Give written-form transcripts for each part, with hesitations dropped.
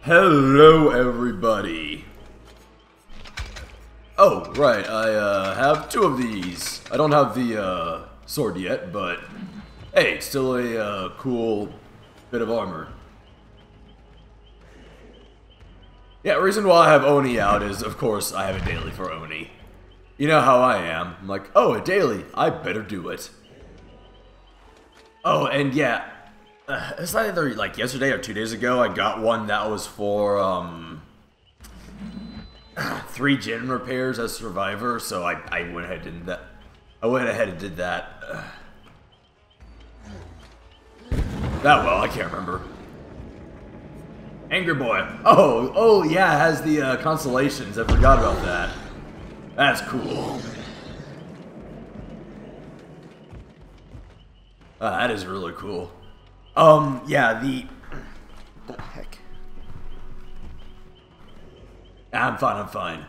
Hello, everybody. Oh, right, I have two of these. I don't have the sword yet, but hey, it's still a cool bit of armor. Yeah, the reason why I have Oni out is, of course, I have a daily for Oni. You know how I am. I'm like, oh, a daily. I better do it. Oh, and yeah, it's either like yesterday or 2 days ago, I got one that was for 3 gen repairs as Survivor, so I went ahead and did that. I went ahead and did that. That well, I can't remember. Angry Boy. Oh yeah, it has the constellations. I forgot about that. That's cool. That is really cool. Yeah, what the heck? I'm fine.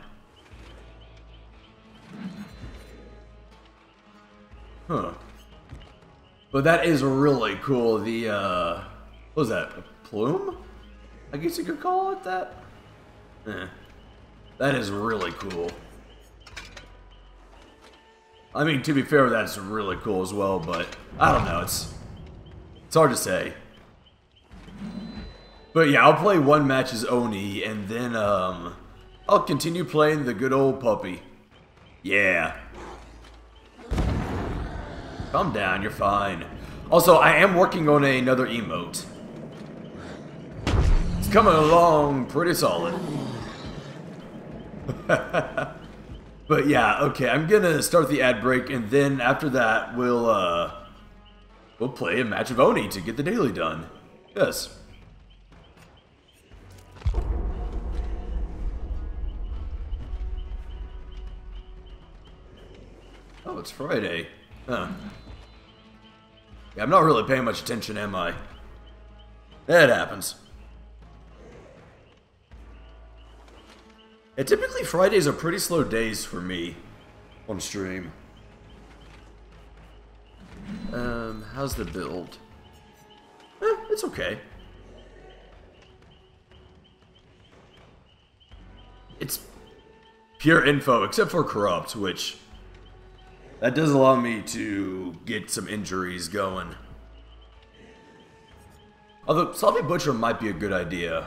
Huh. But that is really cool. The, what was that? A plume? I guess you could call it that? That is really cool. I mean, to be fair, that's really cool as well, but I don't know, it's hard to say. But yeah, I'll play one match as Oni, and then, I'll continue playing the good old puppy. Yeah. Calm down, you're fine. Also, I am working on another emote. It's coming along pretty solid. But yeah, okay, I'm gonna start the ad break, and then after that, we'll play a match of Oni to get the daily done. Yes. Oh, it's Friday. Huh. Yeah, I'm not really paying much attention, am I? It happens. Yeah, typically Fridays are pretty slow days for me on stream. How's the build? It's okay. It's pure info, except for corrupt, which that does allow me to get some injuries going. Although Sloppy Butcher might be a good idea.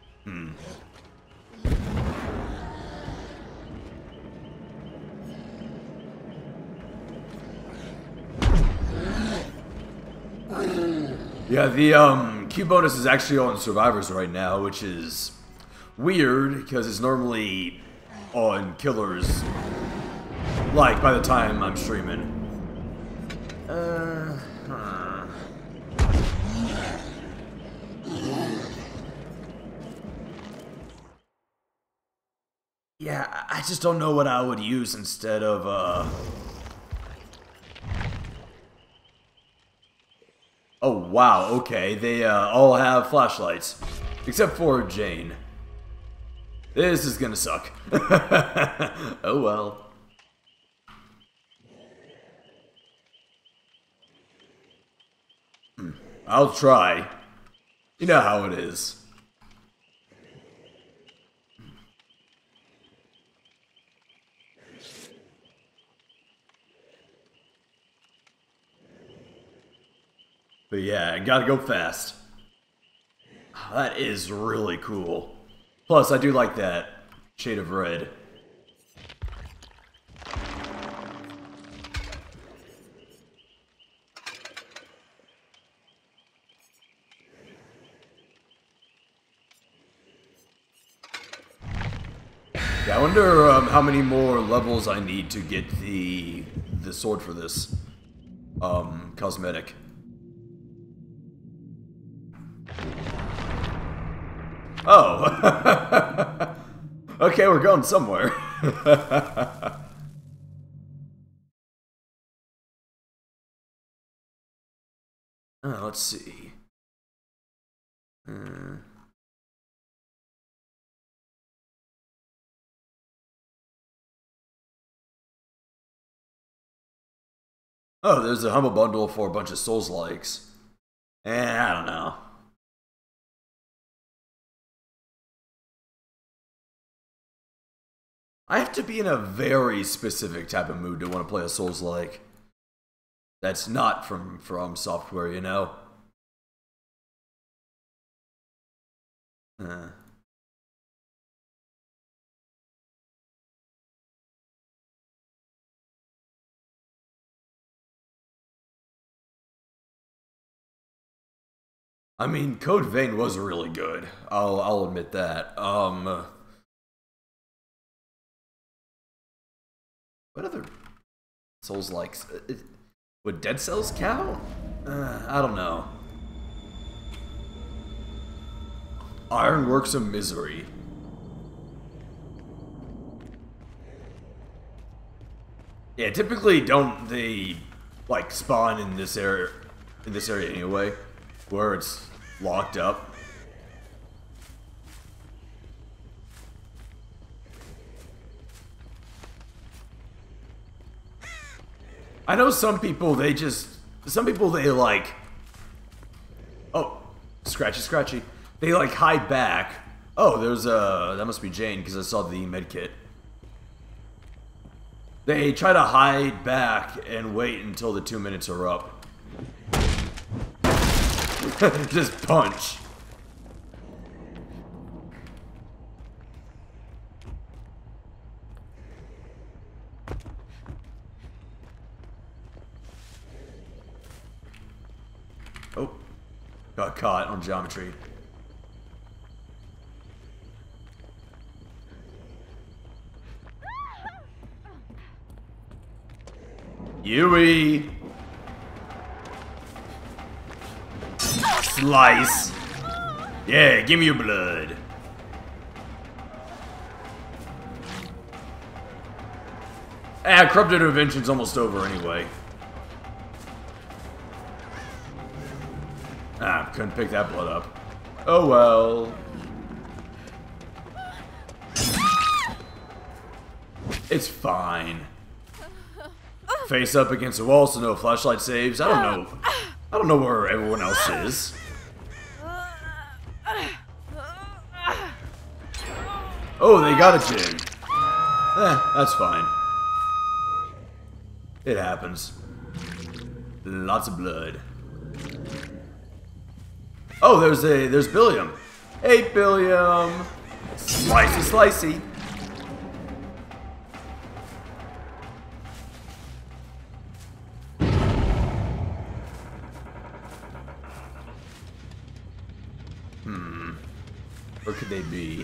Yeah, the Q bonus is actually on Survivors right now, which is weird because it's normally on Killers. Like by the time I'm streaming. Yeah, I just don't know what I would use instead of Oh wow, okay, they all have flashlights. Except for Jane. This is gonna suck. Oh well. I'll try. You know how it is. But yeah, I gotta go fast. That is really cool. Plus, I do like that shade of red. Yeah, I wonder how many more levels I need to get the sword for this cosmetic. Oh. Okay, we're going somewhere. Let's see. Oh, there's a humble bundle for a bunch of Souls likes. I don't know. I have to be in a very specific type of mood to want to play a Souls-like. That's not from Software, you know? I mean, Code Vein was really good. I'll admit that. What other Souls-likes? Would Dead Cells count? I don't know. Ironworks of Misery. Yeah, typically don't they like spawn in this area anyway, where it's locked up. I know some people they like, oh, scratchy. They like hide back. Oh, there's that must be Jane because I saw the medkit. They try to hide back and wait until the 2 minutes are up. Just punch. Oh, got caught on geometry. Yui! Slice! Yeah, give me your blood. Corrupted Intervention's almost over anyway. Couldn't pick that blood up. Oh well. It's fine. Face up against the wall, so no flashlight saves. I don't know where everyone else is. Oh, they got a Jin. That's fine. It happens. Lots of blood. Oh, there's Billiam. Hey, Billiam. Slicey. Where could they be?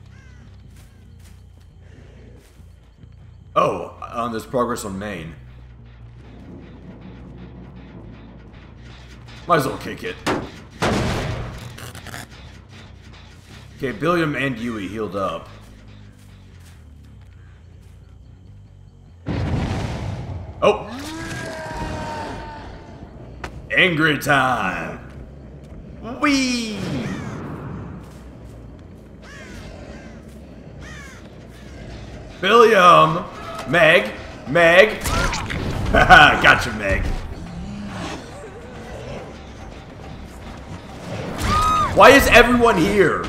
Oh, there's progress on main. Might as well kick it. Okay, Billiam and Yui healed up. Oh! Angry time! Whee! Billiam! Meg! Haha, gotcha, Meg. Why is everyone here?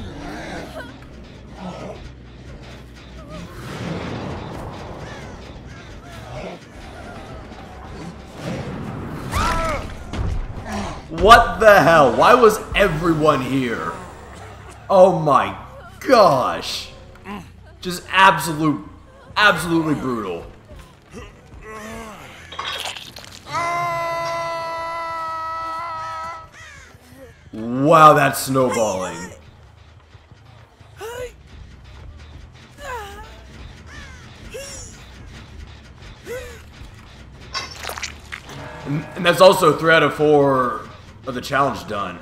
What the hell? Why was everyone here? Oh my gosh. Just absolutely brutal. Wow, that's snowballing. And that's also 3 out of 4 of the challenge done.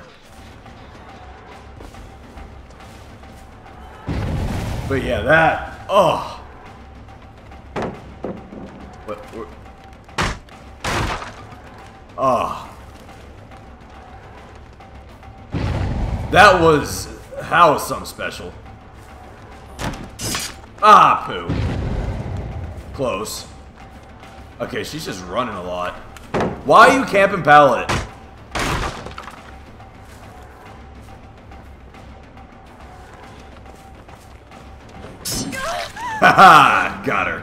But yeah, that, oh. What? Oh. That was something special. Ah, poo. Close. Okay, she's just running a lot. Why are you camping pallet? Haha! Got her.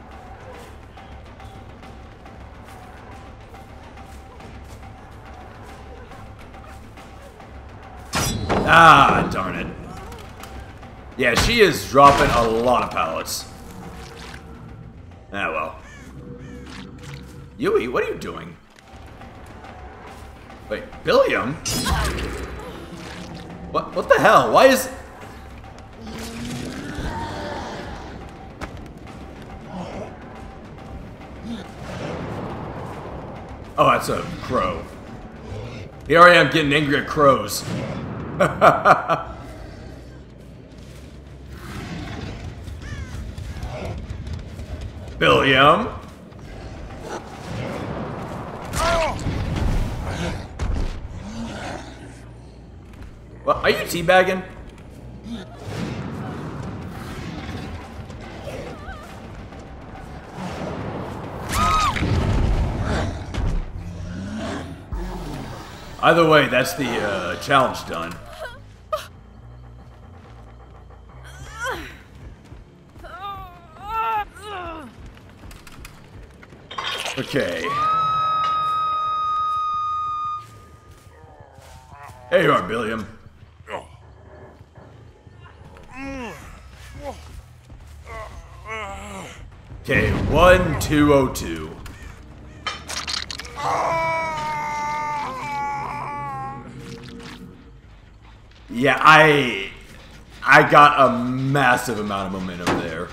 Ah, darn it. Yeah, she is dropping a lot of pallets. Ah, well. Yui, what are you doing? Wait, Billiam? What the hell? Why is... Oh, that's a crow. Here I am getting angry at crows. Billiam? What, are you teabagging? Either way, that's the challenge done. Okay. There you are, Billiam. Okay, 1202. Yeah, I got a massive amount of momentum there.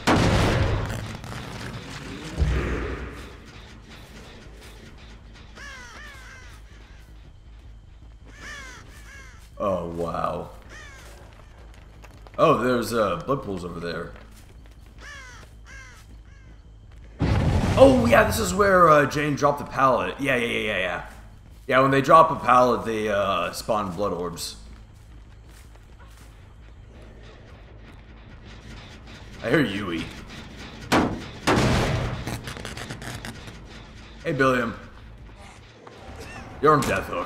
Oh, wow. Oh, there's blood pools over there. Oh, yeah, this is where Jane dropped the pallet. Yeah. Yeah, when they drop a pallet, they spawn blood orbs. I hear Yui. Hey, Billiam. You're on Death Hook.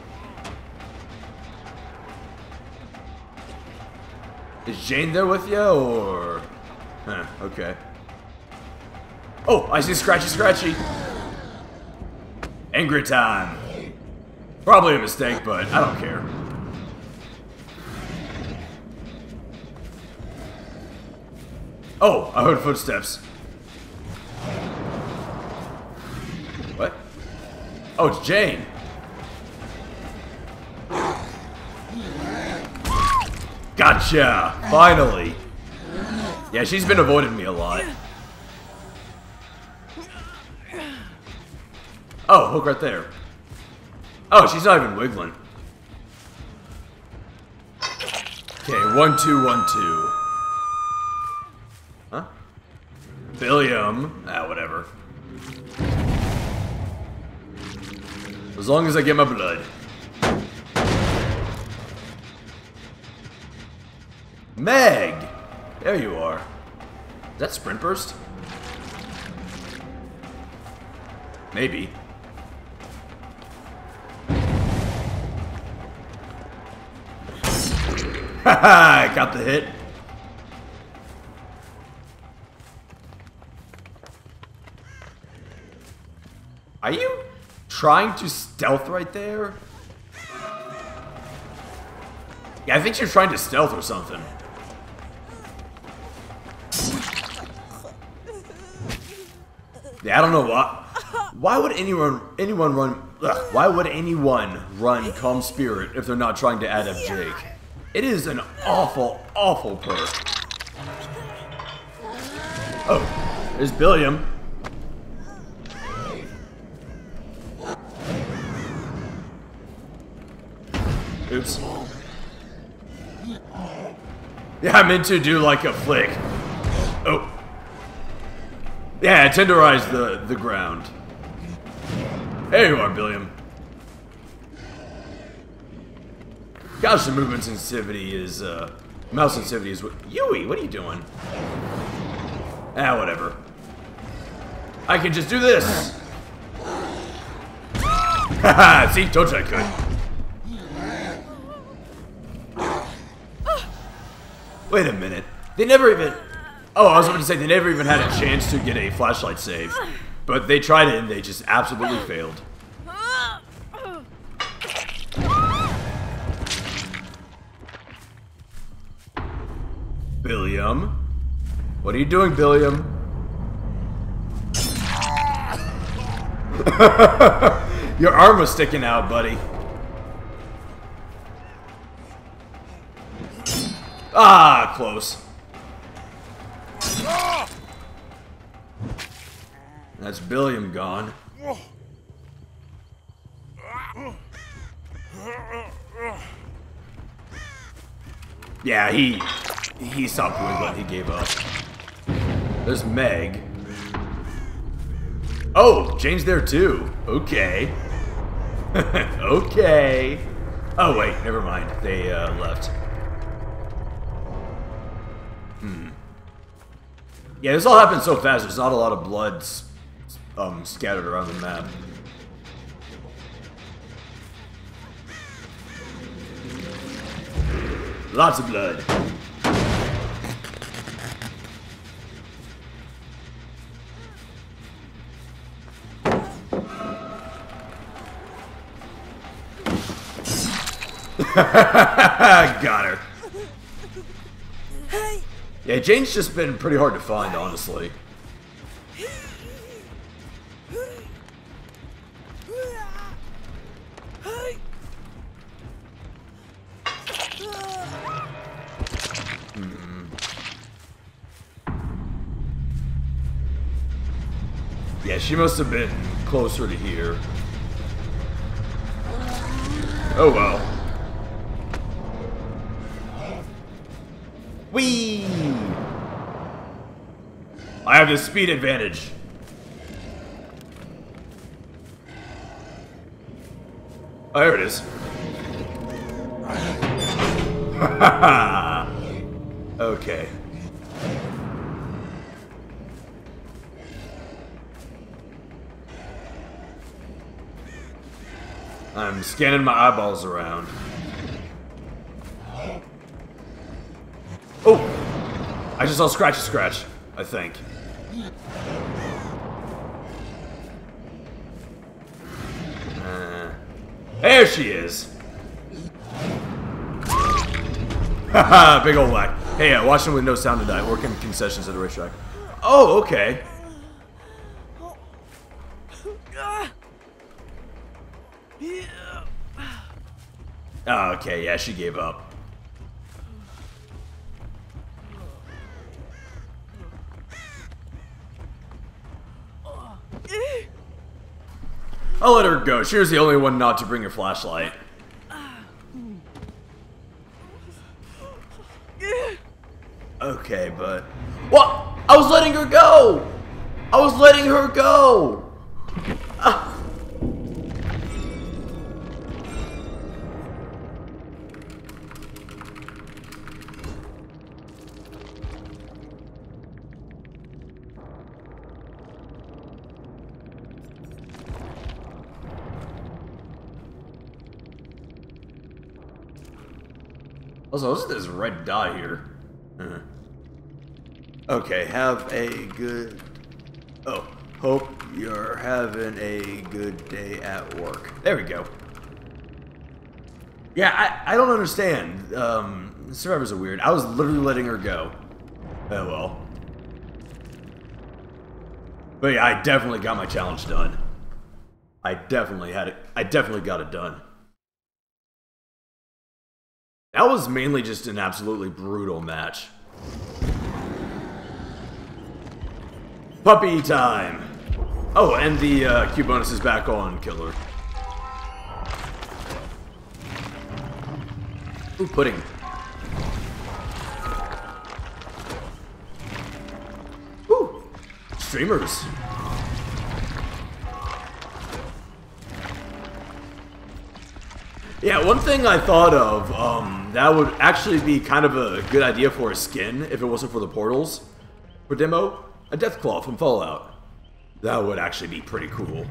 Is Jane there with you, or... Huh, okay. Oh, I see Scratchy. Angry time. Probably a mistake, but I don't care. Oh, I heard footsteps. What? Oh, it's Jane. Gotcha! Finally! Yeah, she's been avoiding me a lot. Oh, hook right there. Oh, she's not even wiggling. Okay, 1212. Huh? Billiam. Ah, whatever. As long as I get my blood. Meg! There you are. Is that Sprint Burst? Maybe. Haha! I got the hit. Are you trying to stealth right there? Yeah, I think you're trying to stealth or something. Yeah, I don't know why. Why would anyone run? Ugh, why would anyone run Calm Spirit if they're not trying to add up Jake? It is an awful, awful perk. Oh, there's Billiam. Oops. Yeah, I meant to do like a flick. Oh. Yeah, tenderize the ground. There you are, Billiam. Gosh, the movement sensitivity is, mouse sensitivity is what... Yui, what are you doing? Ah, whatever. I can just do this! Haha, see? Told you I could. Wait a minute. They never even... Oh, I was about to say, they never even had a chance to get a flashlight save. But they tried it and they just absolutely failed. Billiam? What are you doing, Billiam? Your arm was sticking out, buddy. Ah, close. That's Billiam gone. Yeah, he stopped wiggling. He gave up. There's Meg. Oh, Jane's there too. Okay. Okay. Oh wait, never mind. They left. Yeah, this all happened so fast. There's not a lot of blood scattered around the map. Lots of blood. Got her. Yeah, Jane's just been pretty hard to find, honestly. Yeah, she must have been closer to here. Oh well. Whee! I have the speed advantage. Oh, there it is. Okay. I'm scanning my eyeballs around. Oh! I just saw Scratchy Scratch, I think. There she is! Haha, big old whack. Hey, watching with no sound tonight, working concessions at a racetrack. Oh, okay. Oh, okay, yeah, she gave up. I'll let her go. She was the only one not to bring her flashlight. Okay, but... What? I was letting her go! I was letting her go! Also, what's this red dot here? Okay, have a good... Oh, hope you're having a good day at work. There we go. Yeah, I don't understand. Survivors are weird. I was literally letting her go. Oh well. But yeah, I definitely got my challenge done. I definitely had it. I definitely got it done. That was mainly just an absolutely brutal match. Puppy time! Oh, and the Q bonus is back on Killer. Ooh, pudding. Ooh, streamers. Yeah, one thing I thought of, that would actually be kind of a good idea for a skin if it wasn't for the portals for demo. A Deathclaw from Fallout. That would actually be pretty cool.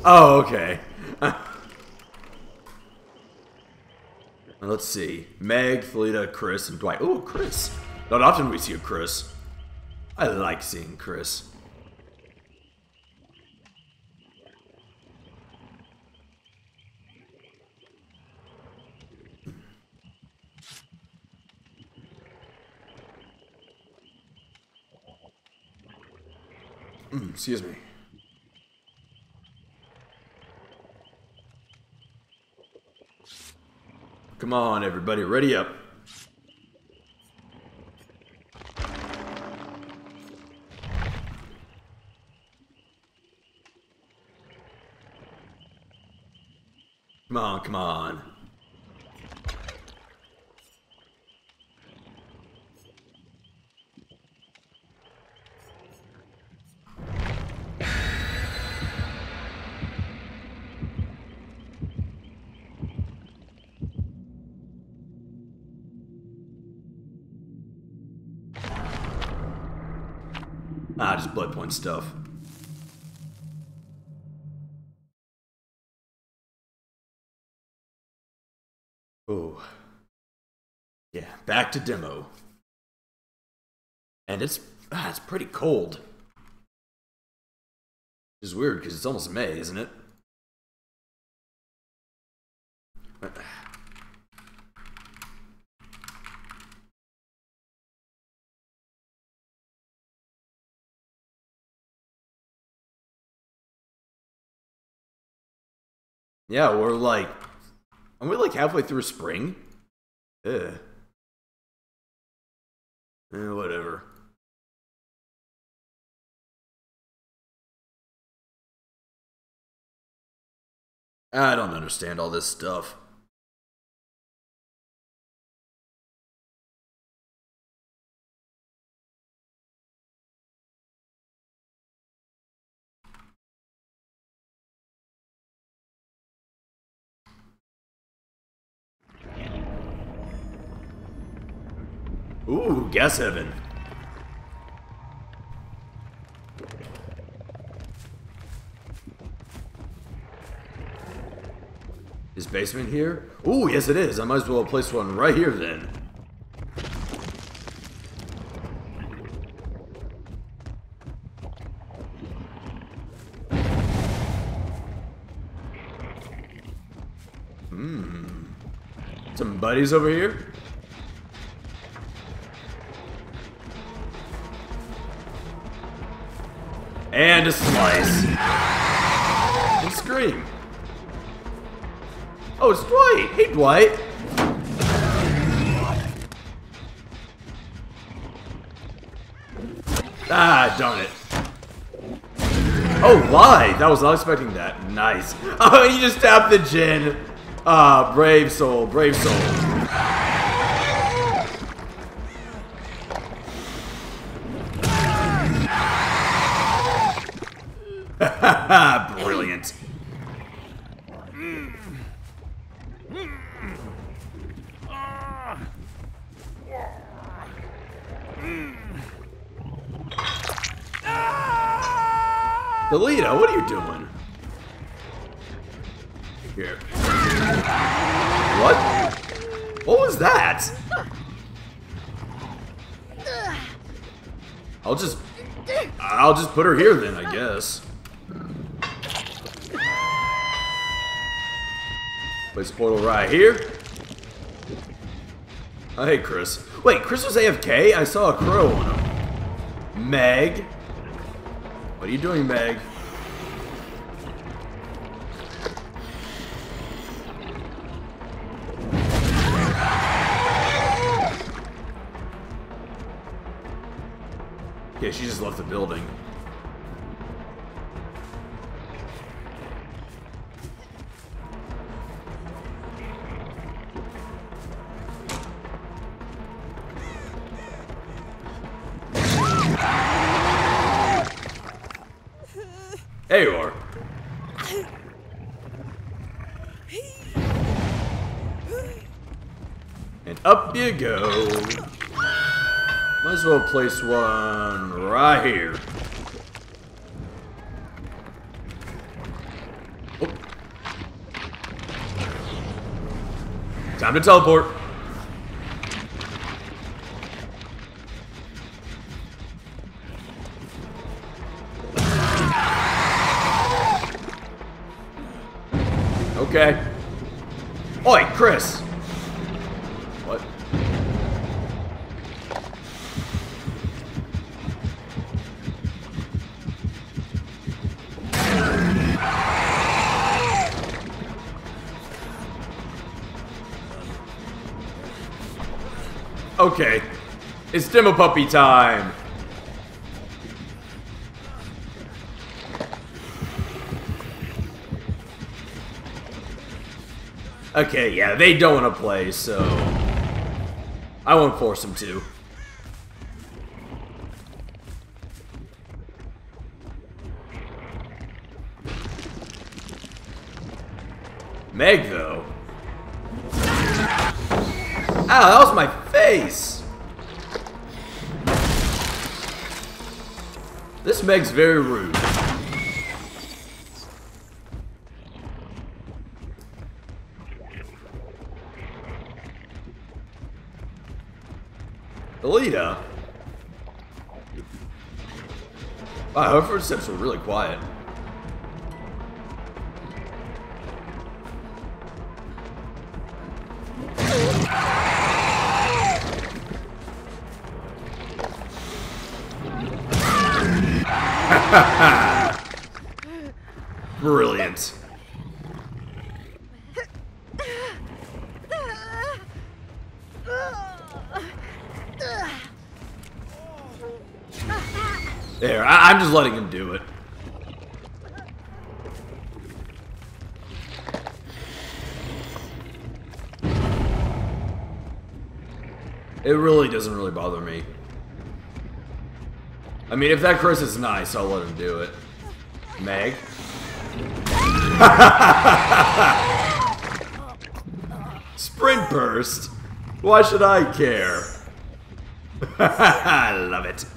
Oh, okay. Let's see. Meg, Thalita, Chris, and Dwight. Ooh, Chris. Not often we see a Chris. I like seeing Chris. Excuse me. Come on, everybody, ready up. Come on, come on. Ah, just blood point stuff. Oh. Yeah, back to demo. And it's pretty cold. Which is weird because it's almost May, isn't it? Yeah, aren't we like halfway through spring? Ugh. Whatever. I don't understand all this stuff. Ooh, gas heaven. Is basement here? Ooh, yes it is. I might as well place one right here then. Some buddies over here? And a slice. And scream. Oh, it's Dwight. Hey, Dwight. Ah, darn it. Oh, live. I was not expecting that. Nice. Oh, you just tapped the gin. Ah, brave soul. Brave soul. Brilliant. Thalita, what are you doing? Here. What? What was that? I'll just put her here then, I guess. Place portal right here. Oh, hey, Chris. Wait, Chris was AFK? I saw a crow on him. Meg? What are you doing, Meg? Yeah, she just left the building. There you are. And up you go. Might as well place one right here. Oh. Time to teleport. Okay. Oi, Chris. What? Okay. It's demo puppy time. Okay, yeah, they don't want to play, so I won't force them to. Meg, though. Ow, that was my face! This Meg's very rude. Alita? Wow, her footsteps were really quiet. Brilliant. There, I'm just letting him do it. It really doesn't really bother me. I mean, if that Chris is nice, I'll let him do it. Meg? Sprint burst? Why should I care? I love it.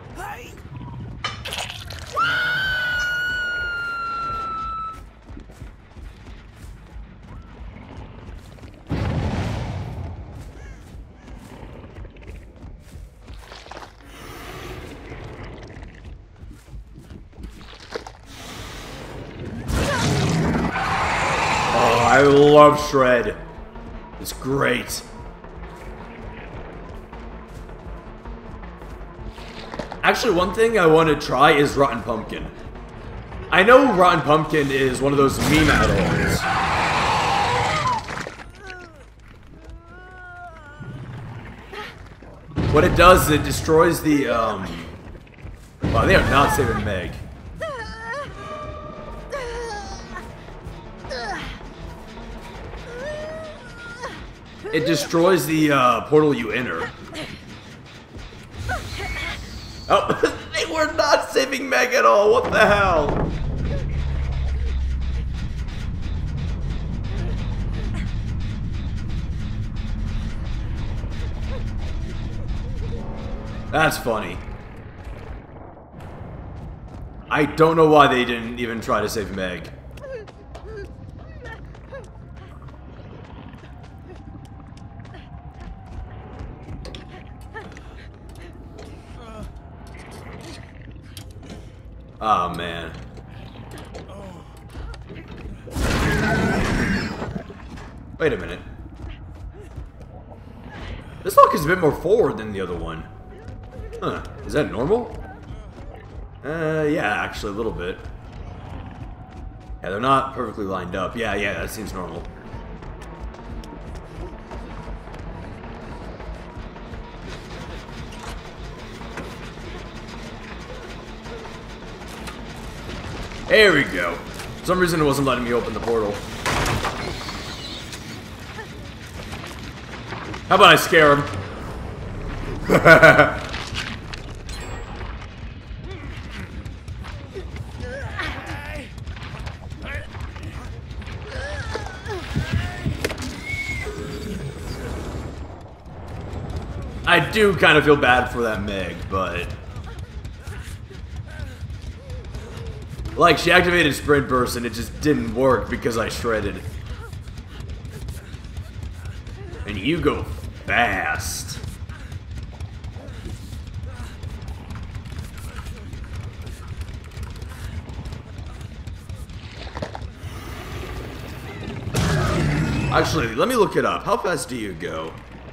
I love Shred. It's great. Actually, one thing I want to try is Rotten Pumpkin. I know Rotten Pumpkin is one of those meme add-ons. What it does is it destroys the, Wow, they are not saving Meg. It destroys the portal you enter. Oh, they were not saving Meg at all. What the hell? That's funny. I don't know why they didn't even try to save Meg. Oh, man. Wait a minute. This lock is a bit more forward than the other one. Huh. Is that normal? Yeah, actually, a little bit. Yeah, they're not perfectly lined up. Yeah, that seems normal. There we go. For some reason it wasn't letting me open the portal. How about I scare him? I do kind of feel bad for that Meg, but... Like, she activated Sprint Burst and it just didn't work because I shredded. And you go fast. Actually, let me look it up. How fast do you go?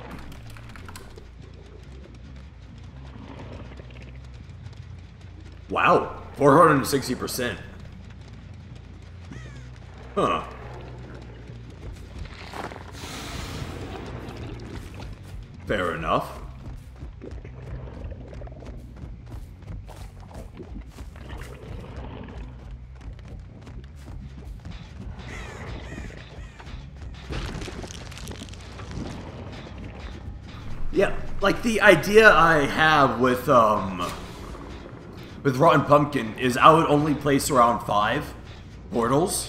Wow, 460%. Huh. Fair enough. Yeah, like the idea I have with Rotten Pumpkin is I would only place around 5 portals.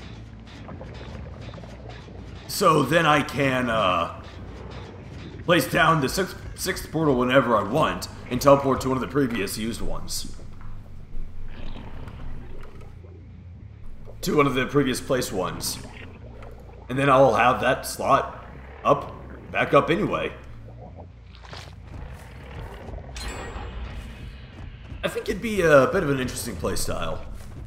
So then I can place down the sixth portal whenever I want and teleport to one of the previous used ones. To one of the previous placed ones. And then I'll have that slot back up anyway. I think it'd be a bit of an interesting playstyle.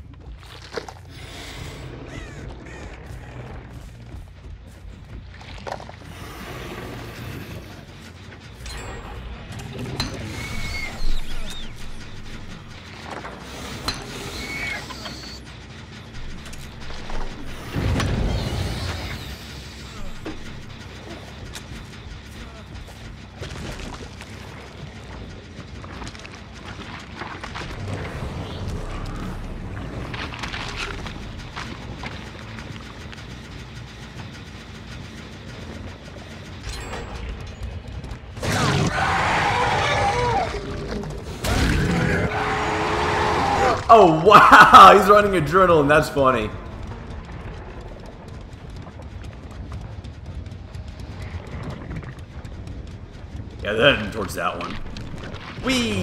Oh, wow! He's running Adrenaline, that's funny. Yeah, they're heading towards that one. Whee!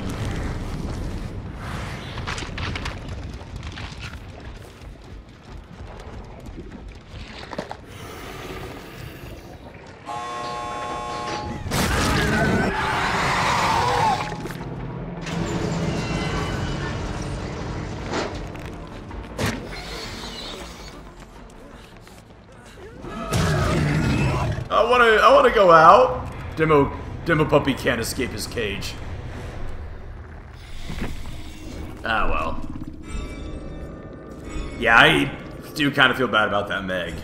I wanna go out. Demo Puppy can't escape his cage. Ah, well. Yeah, I do kind of feel bad about that Meg.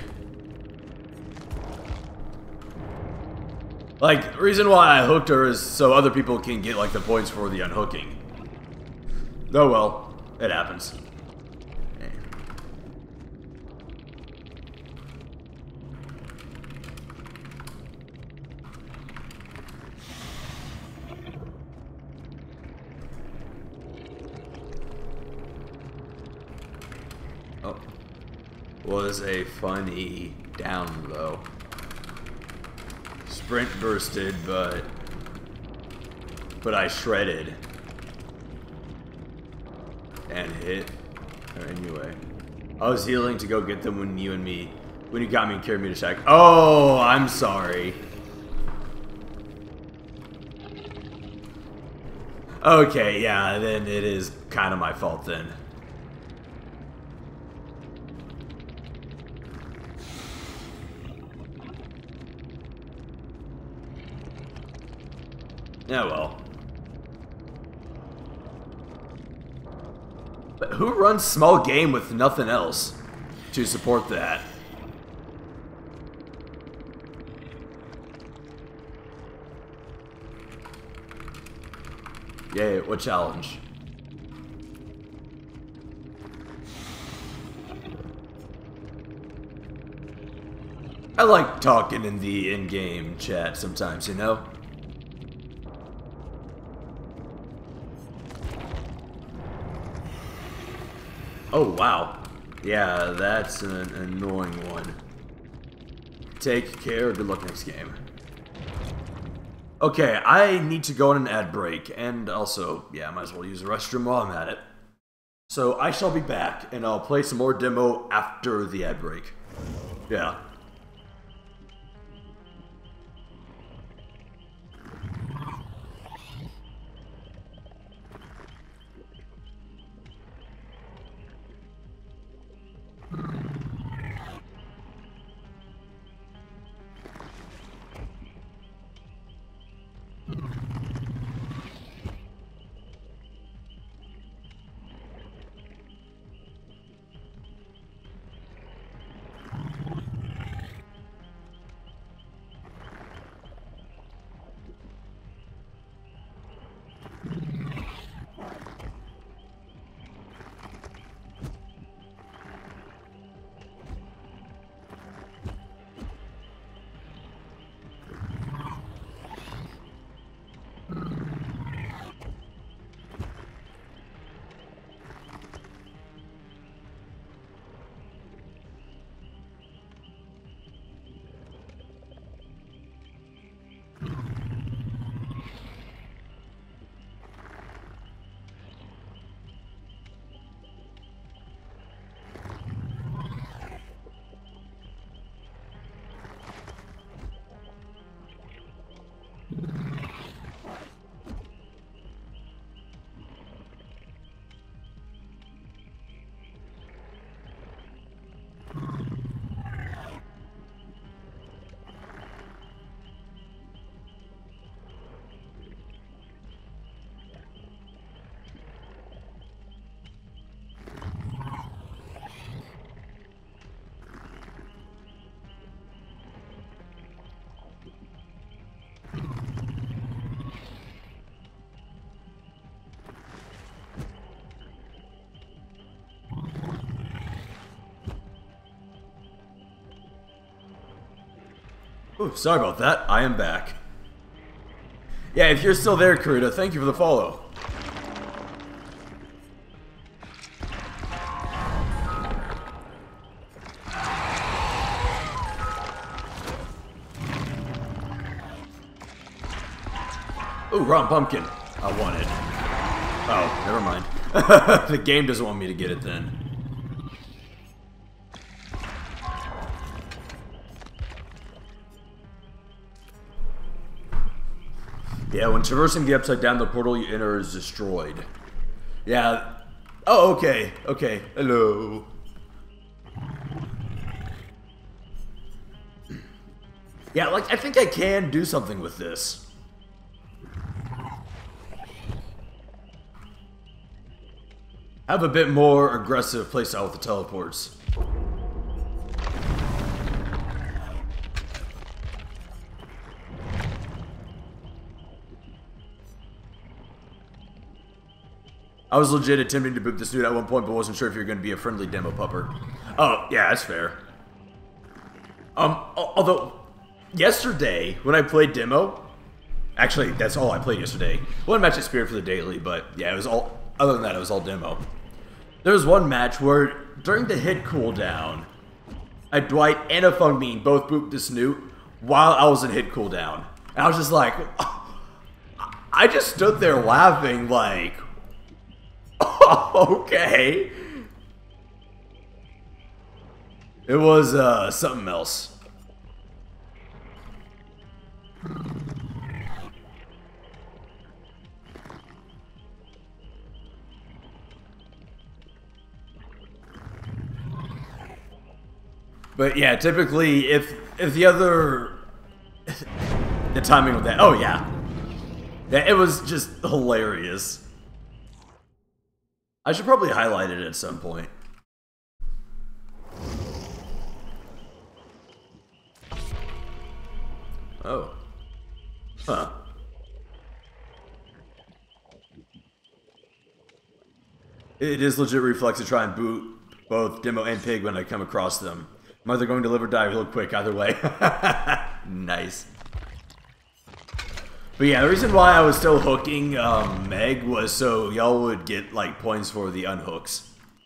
Like, the reason why I hooked her is so other people can get, like, the points for the unhooking. Oh well, it happens. Oh. Was a funny down, though. Sprint bursted, but I shredded. And hit her anyway. I was healing to go get them when you got me and carried me to Shack. Oh, I'm sorry. Okay, yeah, then it is kind of my fault then. Yeah, well. But who runs small game with nothing else to support that? Yay, what challenge? I like talking in the in-game chat sometimes, you know? Oh, wow. Yeah, that's an annoying one. Take care. Good luck next game. Okay, I need to go on an ad break, and also, yeah, I might as well use the restroom while I'm at it. So I shall be back, and I'll play some more demo after the ad break. Yeah. Ooh, sorry about that. I am back. Yeah, if you're still there, Kurita, thank you for the follow. Ooh, wrong pumpkin. I want it. Oh, never mind. The game doesn't want me to get it then. Yeah, when traversing the Upside Down, the portal you enter is destroyed. Yeah. Oh, okay. Okay. Hello. Yeah, like, I think I can do something with this. Have a bit more aggressive playstyle with the teleports. I was legit attempting to boot this dude at one point, but wasn't sure if you were going to be a friendly demo pupper. Oh, yeah, that's fair. Although, yesterday, when I played demo, actually, that's all I played yesterday. One match at Spirit for the daily, but yeah, it was all, other than that, it was all demo. There was one match where, during the hit cooldown, Dwight and a Fung Bean both booped the Snoot while I was in hit cooldown. And I was just like, I just stood there laughing like, okay. It was something else. But yeah, typically if the other the timing of that, oh yeah. Yeah, it was just hilarious. I should probably highlight it at some point. Oh. Huh. It is legit reflex to try and boot both Demo and Pig when I come across them. I'm either going to live or die real quick, either way. Nice. But yeah, the reason why I was still hooking Meg was so y'all would get like points for the unhooks.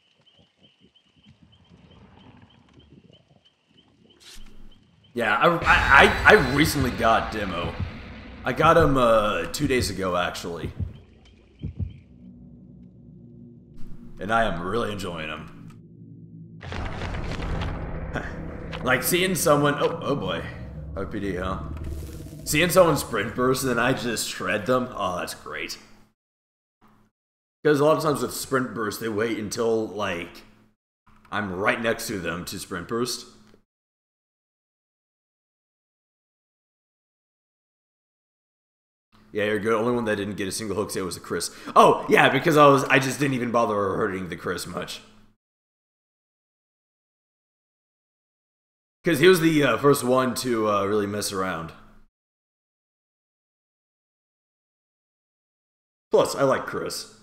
Yeah, I recently got Demo. I got him 2 days ago, actually. and I am really enjoying them. Like seeing someone, oh boy, RPD, huh? Seeing someone sprint burst and then I just shred them, oh, that's great. Because a lot of times with sprint burst, they wait until, like, I'm right next to them to sprint burst. Yeah, you're good. Only one that didn't get a single hook save was the Chris. Oh, yeah, because I just didn't even bother hurting the Chris much. Because he was the first one to really mess around. Plus, I like Chris.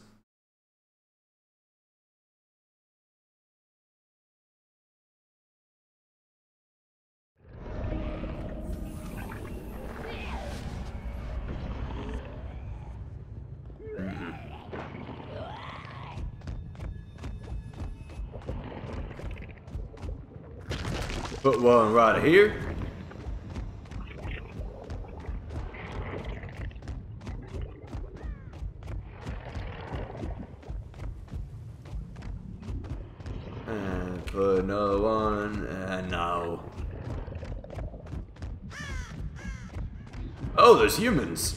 Put one right here. And put another one, and no. Oh, there's humans.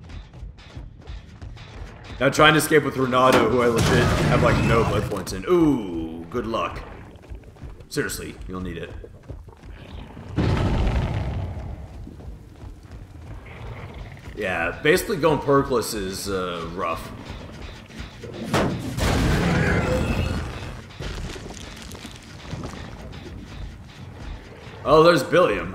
Now trying to escape with Renato, who I legit have like no blood points in. Ooh, good luck. Seriously, you'll need it. Yeah, basically going perkless is rough. Oh, there's Billiam.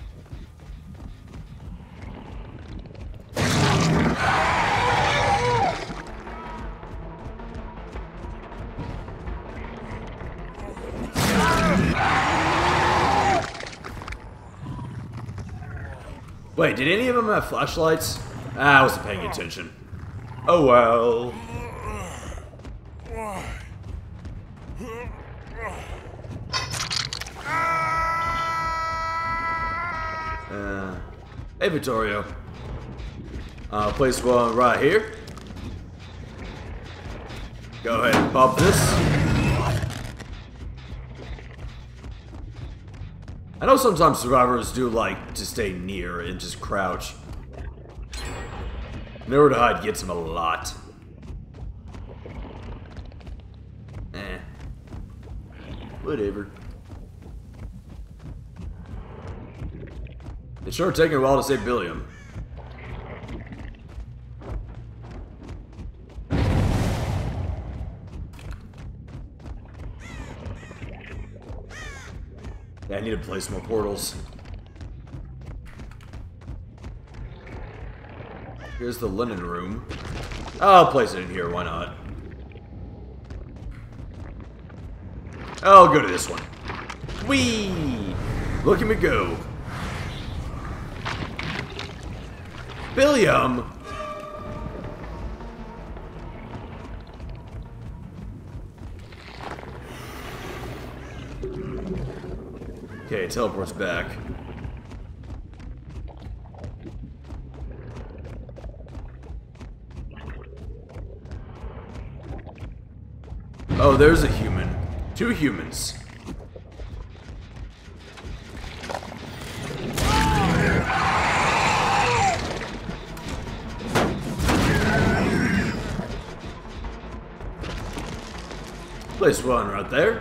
Wait, did any of them have flashlights? I wasn't paying attention. Oh well. Hey, Vittorio. Place one right here. Go ahead and pop this. I know sometimes survivors do like to stay near and just crouch. Nowhere to hide gets him a lot. Whatever. It's sure taking a while to save Billiam. Yeah, I need to place more portals. Here's the linen room. I'll place it in here, why not? I'll go to this one. Whee! Look at me go. Billiam! Okay, it teleports back. Oh, there's a human. 2 humans. Place one right there.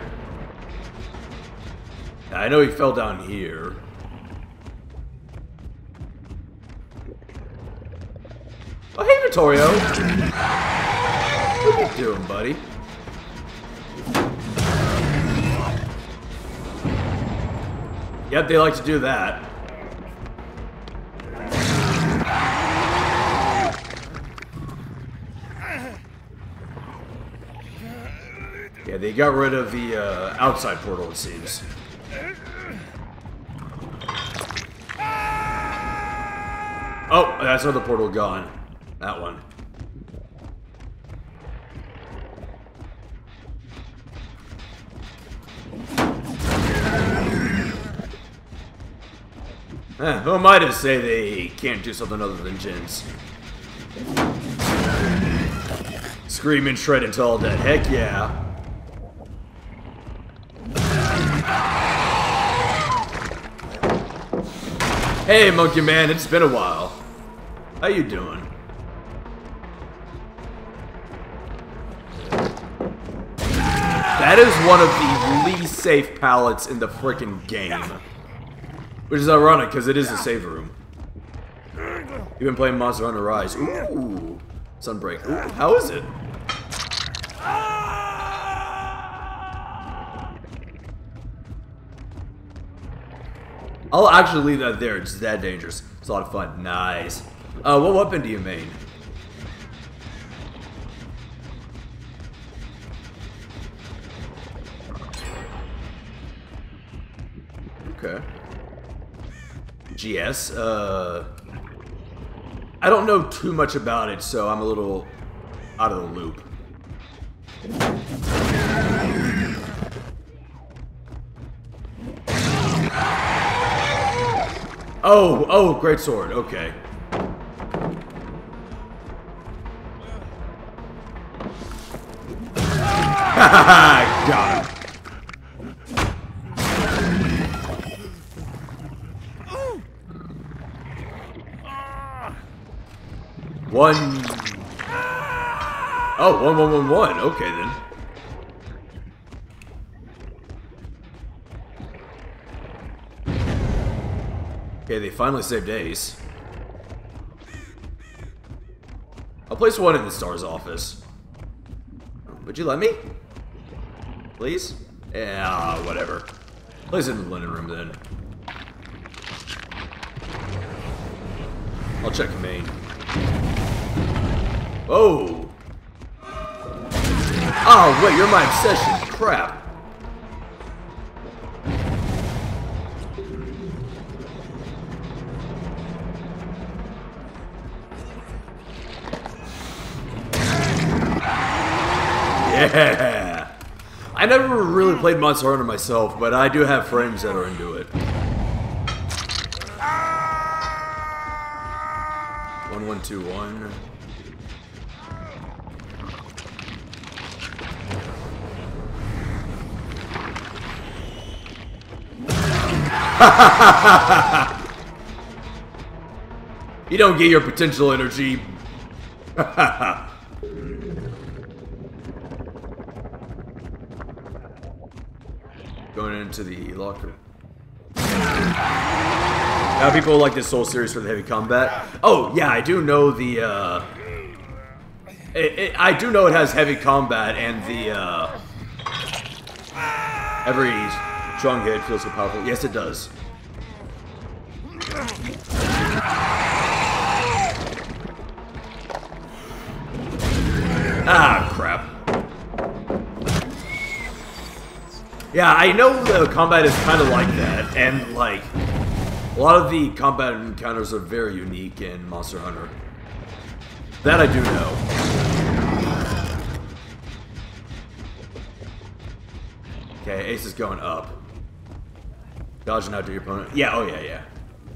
I know he fell down here. Oh, hey, Vittorio. What are you doing, buddy? Yep, they like to do that. Yeah, they got rid of the outside portal, it seems. Oh, that's another portal gone. That one. Who am I to say they can't do something other than gens? Scream and shred until all dead. Heck yeah. Hey, Monkey Man, it's been a while. How you doing? That is one of the least safe pallets in the frickin' game. Which is ironic, because it is a save room. You've been playing Monster Hunter Rise. Ooh. Sunbreak. Ooh, how is it? I'll actually leave that there. It's that dangerous. It's a lot of fun. Nice. What weapon do you main? Okay. GS. I don't know too much about it, so I'm a little out of the loop. Oh, great sword. Okay. Got him. One. Oh, 1111. Okay then. Okay, they finally saved Ace. I'll place one in the Star's office. Would you let me? Please? Yeah, whatever. Place it in the linen room then. I'll check main. Oh! Oh, wait, you're my obsession. Crap. Yeah! I never really played Monster Hunter myself, but I do have friends that are into it. 1121. You don't get your potential energy. Going into the locker. Now people like this Soul series for the heavy combat. Oh yeah, I do know the. I do know it has heavy combat and the. Every strong hit feels so powerful. Yes, it does. Ah, crap. Yeah, I know the combat is kind of like that, and like a lot of the combat encounters are very unique in Monster Hunter. That I do know. Okay, Ace is going up. Dodging out to your opponent. Yeah, oh yeah, yeah.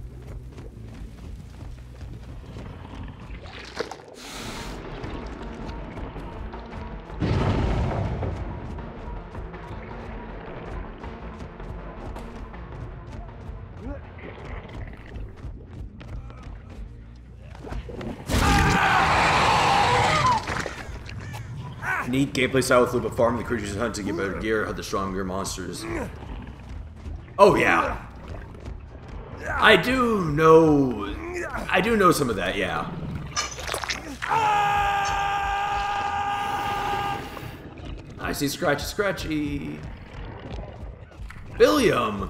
Neat gameplay style with loop of farm the creatures hunt to get better gear, hunt the stronger monsters. Oh yeah. I do know some of that, yeah. I see Scratchy Scratchy. Billiam!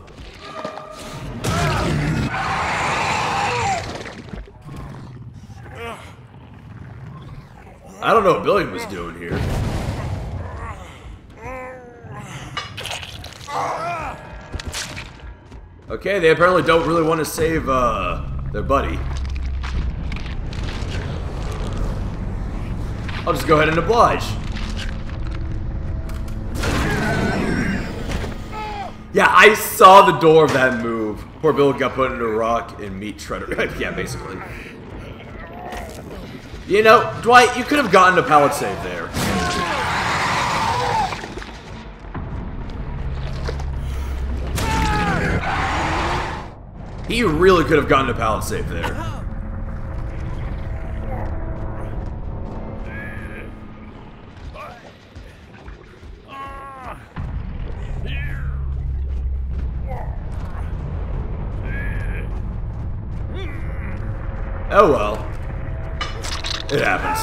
I don't know what Billiam was doing here. Okay, they apparently don't really want to save their buddy. I'll just go ahead and oblige. Yeah, I saw the door of that move. Poor Bill got put into a rock and meat shredder. Yeah, basically. You know, Dwight, you could have gotten a pallet save there. He really could have gotten a pallet save there. Oh well. It happens.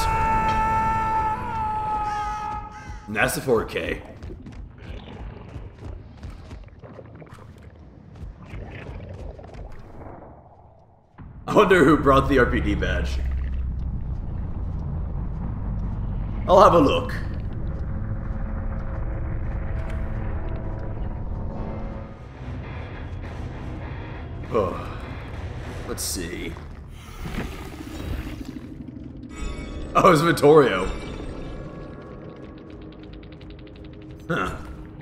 And that's the 4K. I wonder who brought the RPD badge. I'll have a look. Oh, let's see. Oh, it's Vittorio. Huh.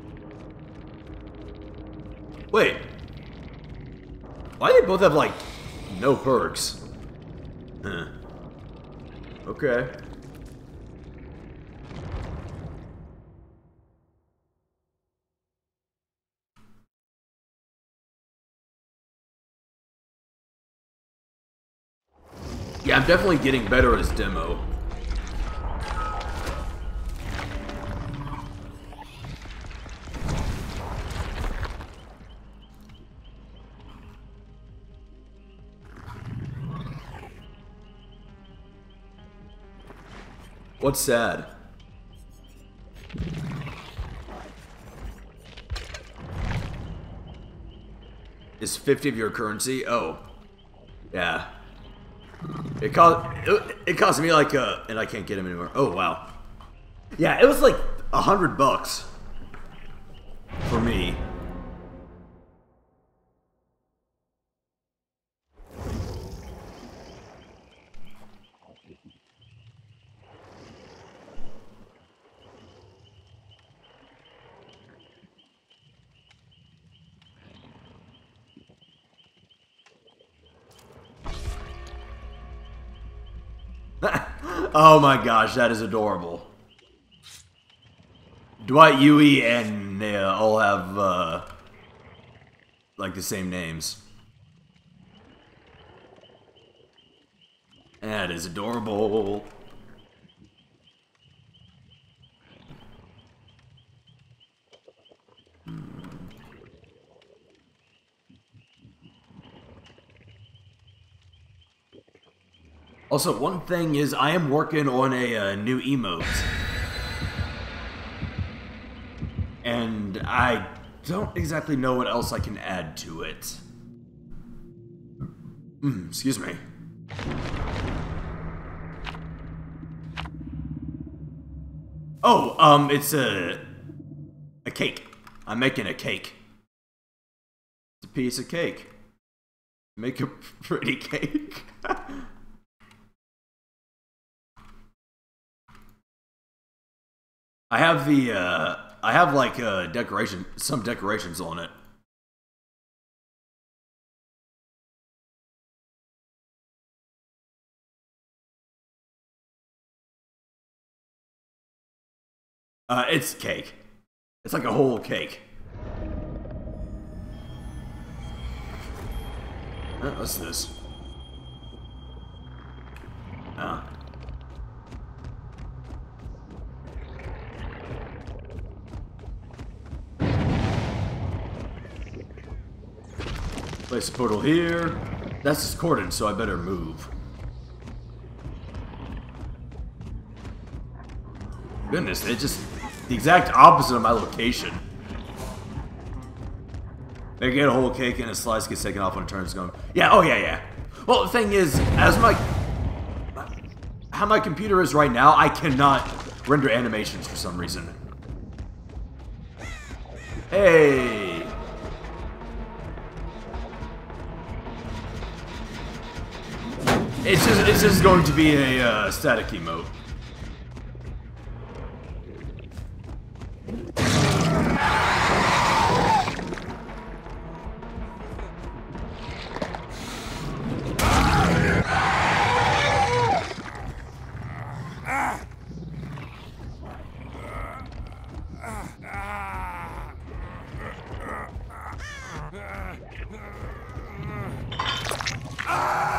Wait. Why do they both have, like, no perks? Huh. Okay. Yeah, I'm definitely getting better at this demo. What's sad? Is 50 of your currency? Oh. Yeah. It cost me like and I can't get him anymore. Oh wow. Yeah, it was like $100 for me. Oh my gosh, that is adorable. Dwight, Yui, and Nea all have, like the same names. That is adorable. Also, one thing is, I am working on a new emote. And I don't exactly know what else I can add to it. Excuse me. Oh, it's a cake. I'm making a cake. It's a piece of cake. Make a pretty cake. I have the, I have like some decorations on it. It's cake. It's like a whole cake. What's this? Place a portal here. That's discordant, so I better move. Goodness, they just the exact opposite of my location. They get a whole cake and a slice gets taken off when it turns going. Yeah, oh yeah. Well, the thing is, how my computer is right now, I cannot render animations for some reason. Hey. It's just going to be a static emote.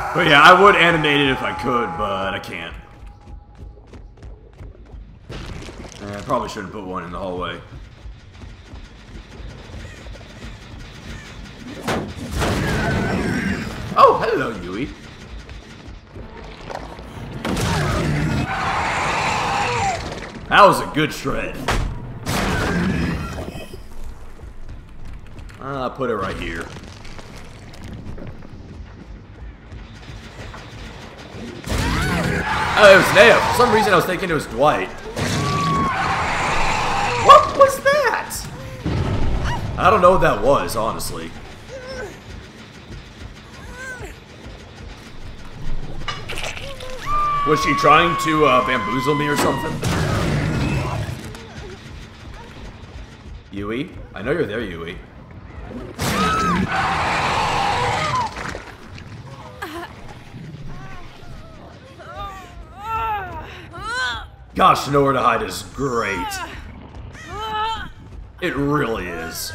But yeah, I would animate it if I could, but I can't. I probably should have put one in the hallway. Oh, hello, Yui. That was a good shred. I'll put it right here. Oh, it was Neo. For some reason I was thinking it was Dwight. What was that? I don't know what that was, honestly. Was she trying to bamboozle me or something? Yui? I know you're there, Yui. Gosh, Nowhere to Hide is great. It really is.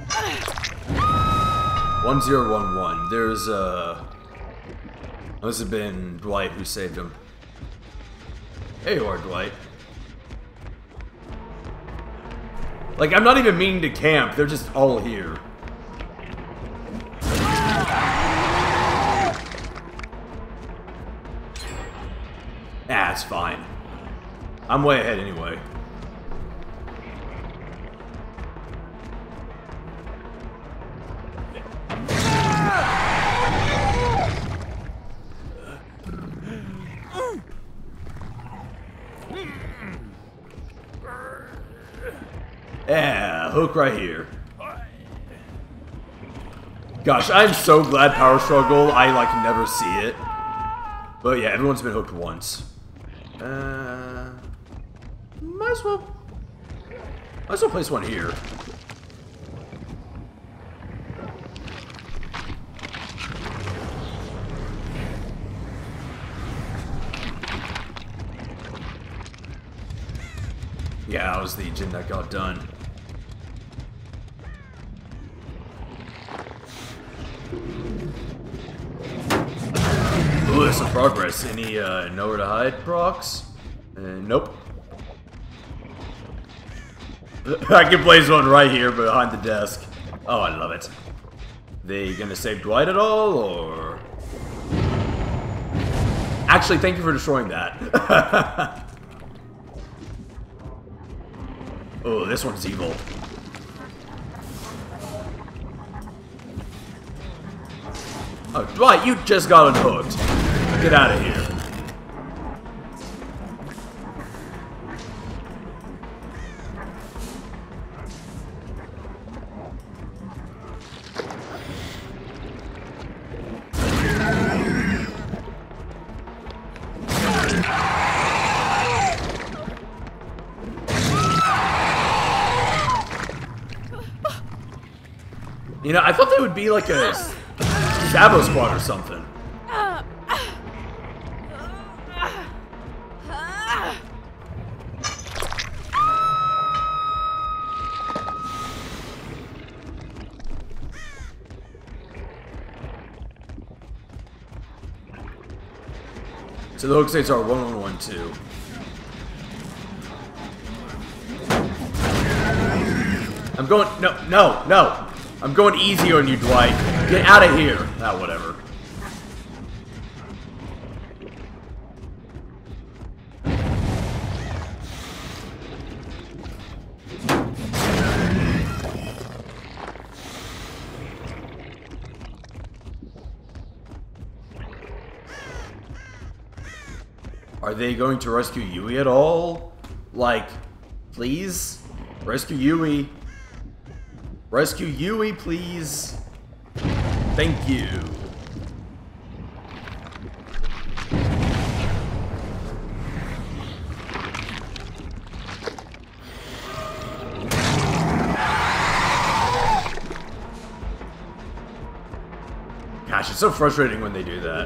1011. There's must have been Dwight who saved him. Hey, you are, Dwight. Like, I'm not even meaning to camp. They're just all here. Ah, it's fine. I'm way ahead anyway. Yeah, hook right here. Gosh, I'm so glad Power Struggle, I like never see it. But yeah, everyone's been hooked once. Might as well place one here. Yeah, that was the gym that got done. Ooh, there's some progress. Any Nowhere to Hide procs? Nope. I can place one right here behind the desk. Oh, I love it. They gonna save Dwight at all, or? Actually, thank you for destroying that. Oh, this one's evil. Oh, Dwight, you just got unhooked. Get out of here. You know, I thought they would be like a Sabo Squad or something. So the hook states are 1112. I'm going. No. I'm going easy on you, Dwight. Get out of here. Ah, whatever. Are they going to rescue Yui at all? Like, please? Rescue Yui. Rescue Yui, please. Thank you. Gosh, it's so frustrating when they do that.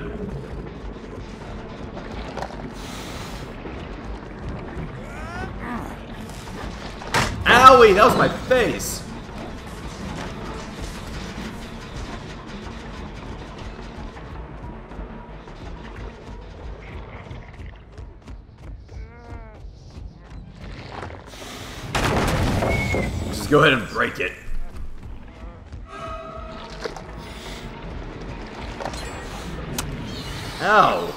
Owie, that was my face. Just go ahead and break it. Ow.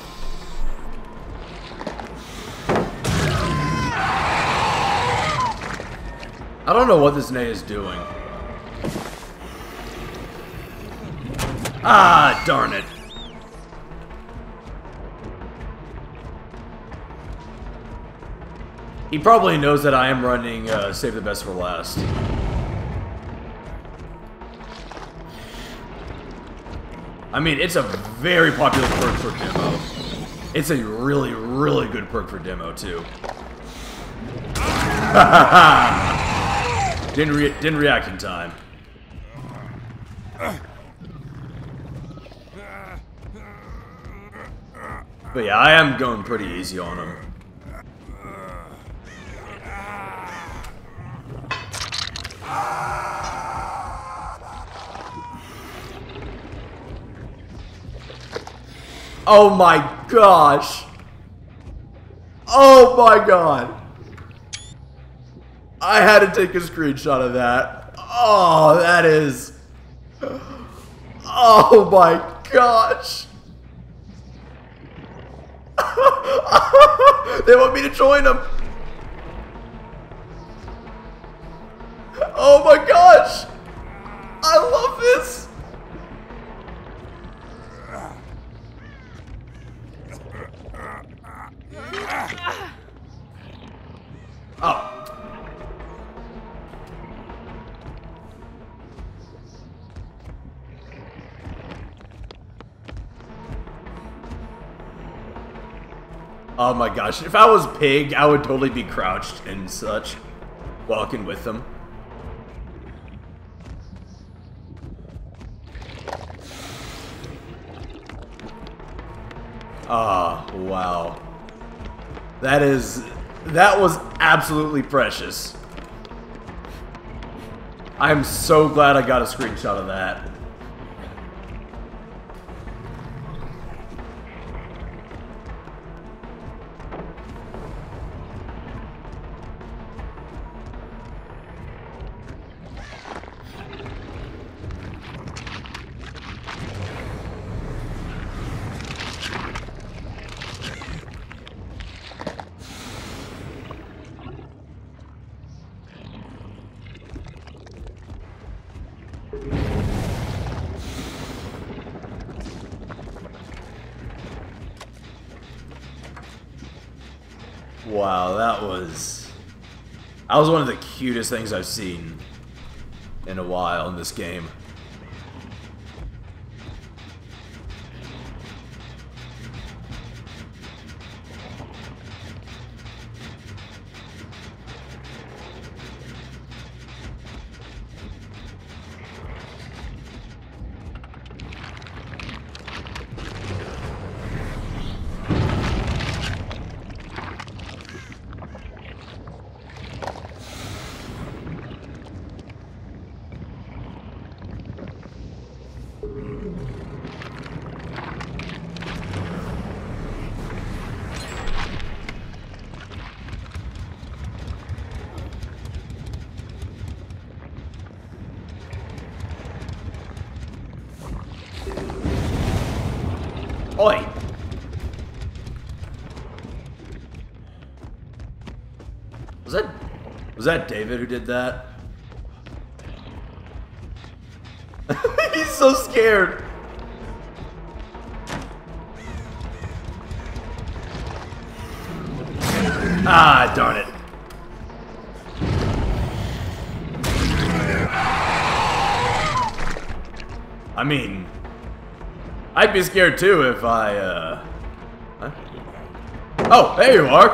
I don't know what this Nate is doing. Ah, darn it. He probably knows that I am running Save the Best for Last. I mean, it's a very popular perk for demo. It's a really, really good perk for demo, too. Didn't react in time. But yeah, I am going pretty easy on him. Oh my gosh! Oh my god! I had to take a screenshot of that. Oh, that is... Oh my gosh! They want me to join them! Oh my gosh! I love this! Oh. Oh my gosh, if I was Pig, I would totally be crouched and such, walking with them. Ah, oh, wow. That was absolutely precious. I'm so glad I got a screenshot of that. Wow, that was one of the cutest things I've seen in a while in this game. Oi! Was that David who did that? He's so scared. Ah, darn it. I mean, I'd be scared too if I, huh? Oh, there you are!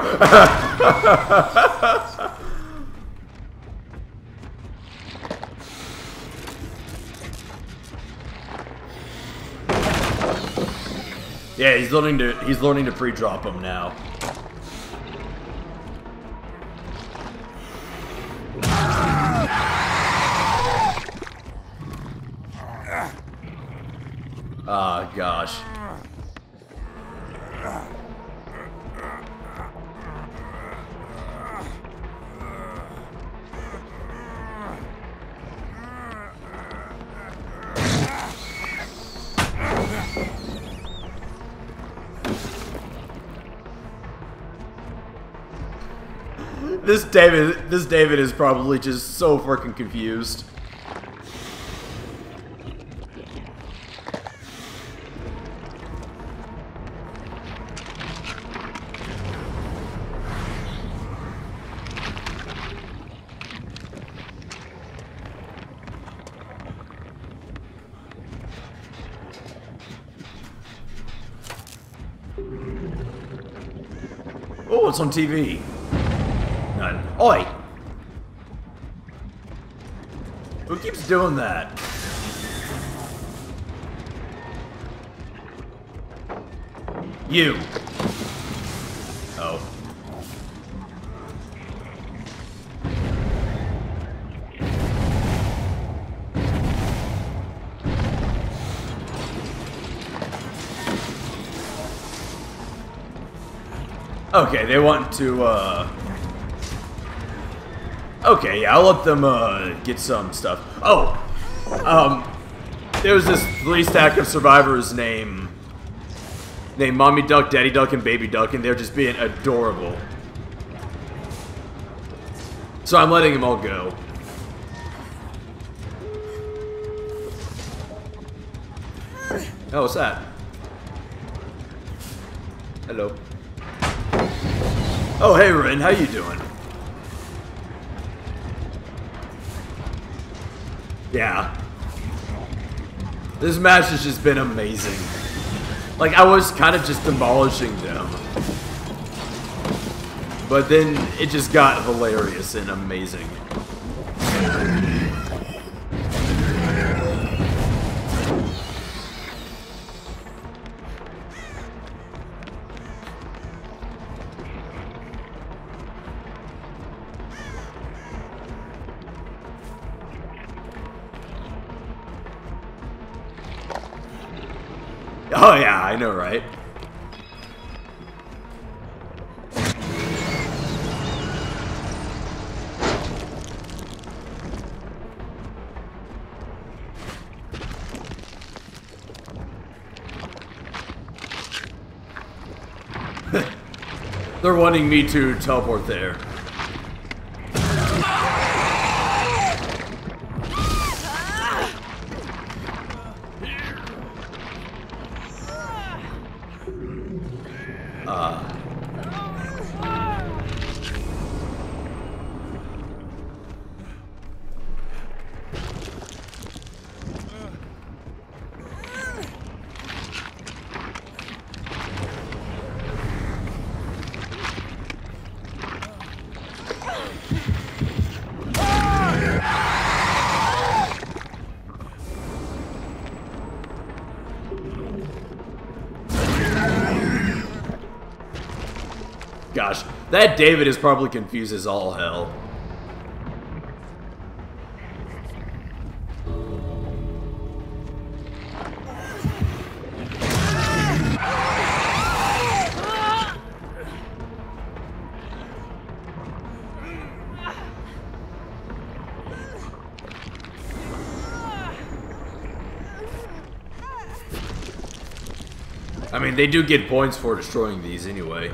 Yeah, he's learning to pre-drop them now. Ah, gosh. This David is probably just so freaking confused. Oh, it's on TV. None. Oi! Who keeps doing that? You. Oh. Okay, they want to, okay, yeah, I'll let them, get some stuff. Oh! There was this 3-stack of survivors named Mommy Duck, Daddy Duck, and Baby Duck, and they're just being adorable. So I'm letting them all go. Oh, what's that? Hello. Oh, hey, Ren, how you doing? Yeah. This match has just been amazing. Like, I was kind of just demolishing them. But then it just got hilarious and amazing. Oh yeah, I know, right? They're wanting me to teleport there. Gosh, that David is probably confused as all hell. I mean, they do get points for destroying these anyway.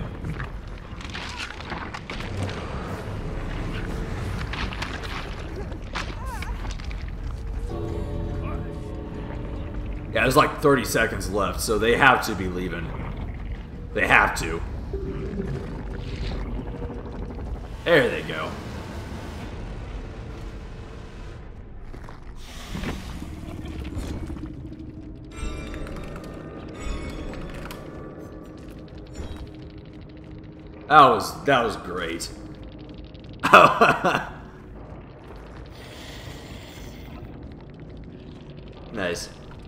Yeah, there's like 30 seconds left, so they have to be leaving. They have to. There they go. That was great. Nice.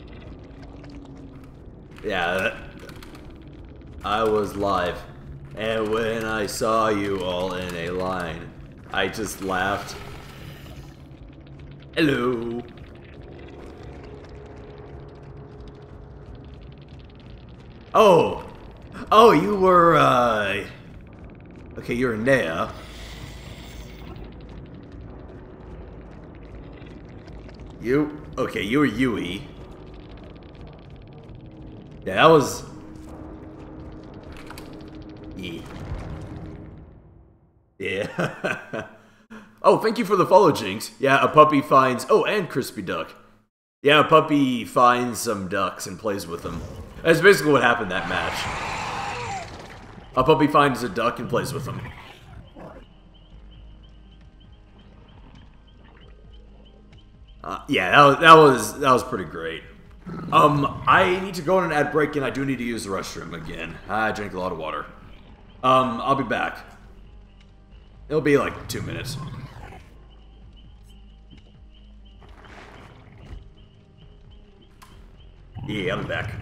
Yeah, I was live, and when I saw you all in a line, I just laughed. Hello. Oh, you were, okay, you're Nea. Okay, you were Yui. Yeah, that was... Yeah. Oh, thank you for the follow, Jinx. Yeah, a puppy finds... Oh, and Crispy Duck. Yeah, a puppy finds some ducks and plays with them. That's basically what happened that match. A puppy finds a duck and plays with them. Yeah, that was pretty great. I need to go on an ad break, and I do need to use the restroom again. I drank a lot of water. I'll be back. It'll be like 2 minutes. Yeah, I'll be back.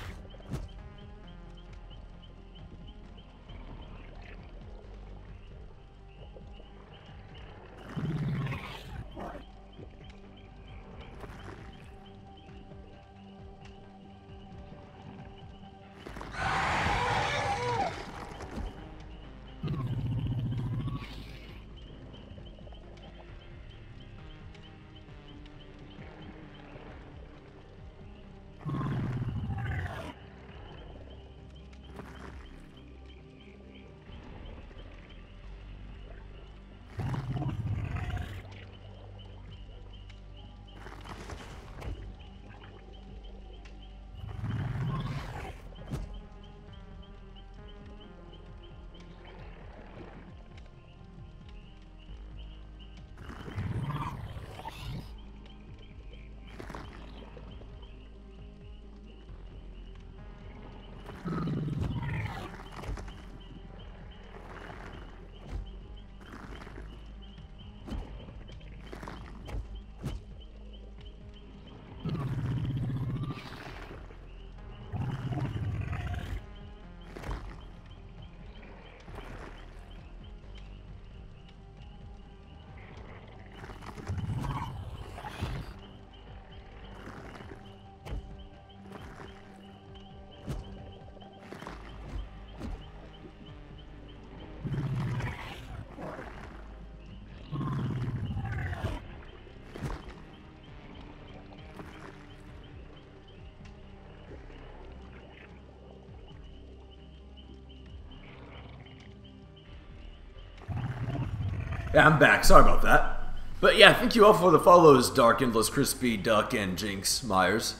Yeah, I'm back. Sorry about that. But yeah, thank you all for the follows, Dark Endless, Crispy Duck, and Jinx Myers.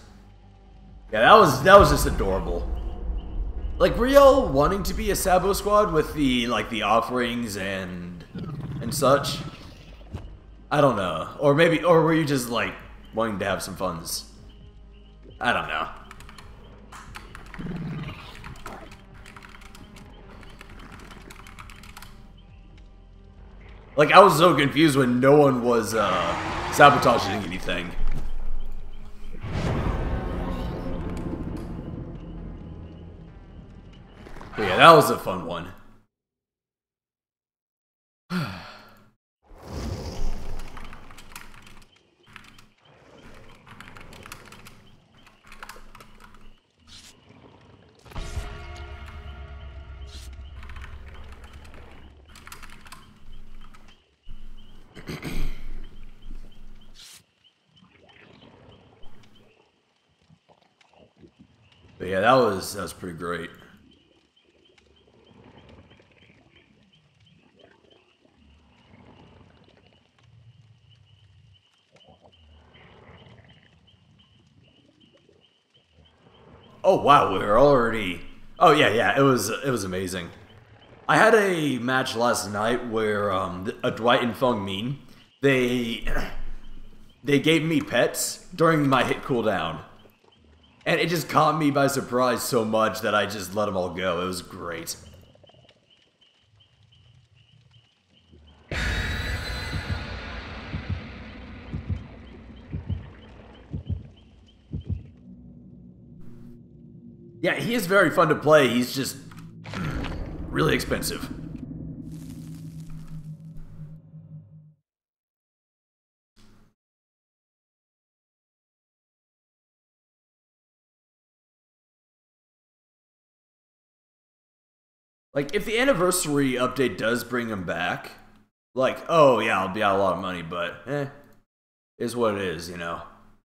Yeah, that was just adorable. Like, were y'all wanting to be a Sabo squad with the the offerings and such? I don't know. Or were you just like wanting to have some funs? I don't know. Like, I was so confused when no one was sabotaging anything. But yeah, that was a fun one. But yeah, that was pretty great. Oh wow, we're already... Oh yeah, it was amazing. I had a match last night where a Dwight and Feng Min, they gave me pets during my hit cooldown. And it just caught me by surprise so much that I just let them all go. It was great. Yeah, he is very fun to play. He's just really expensive. Like, if the anniversary update does bring him back, like, oh yeah, I'll be out a lot of money, but is what it is, you know.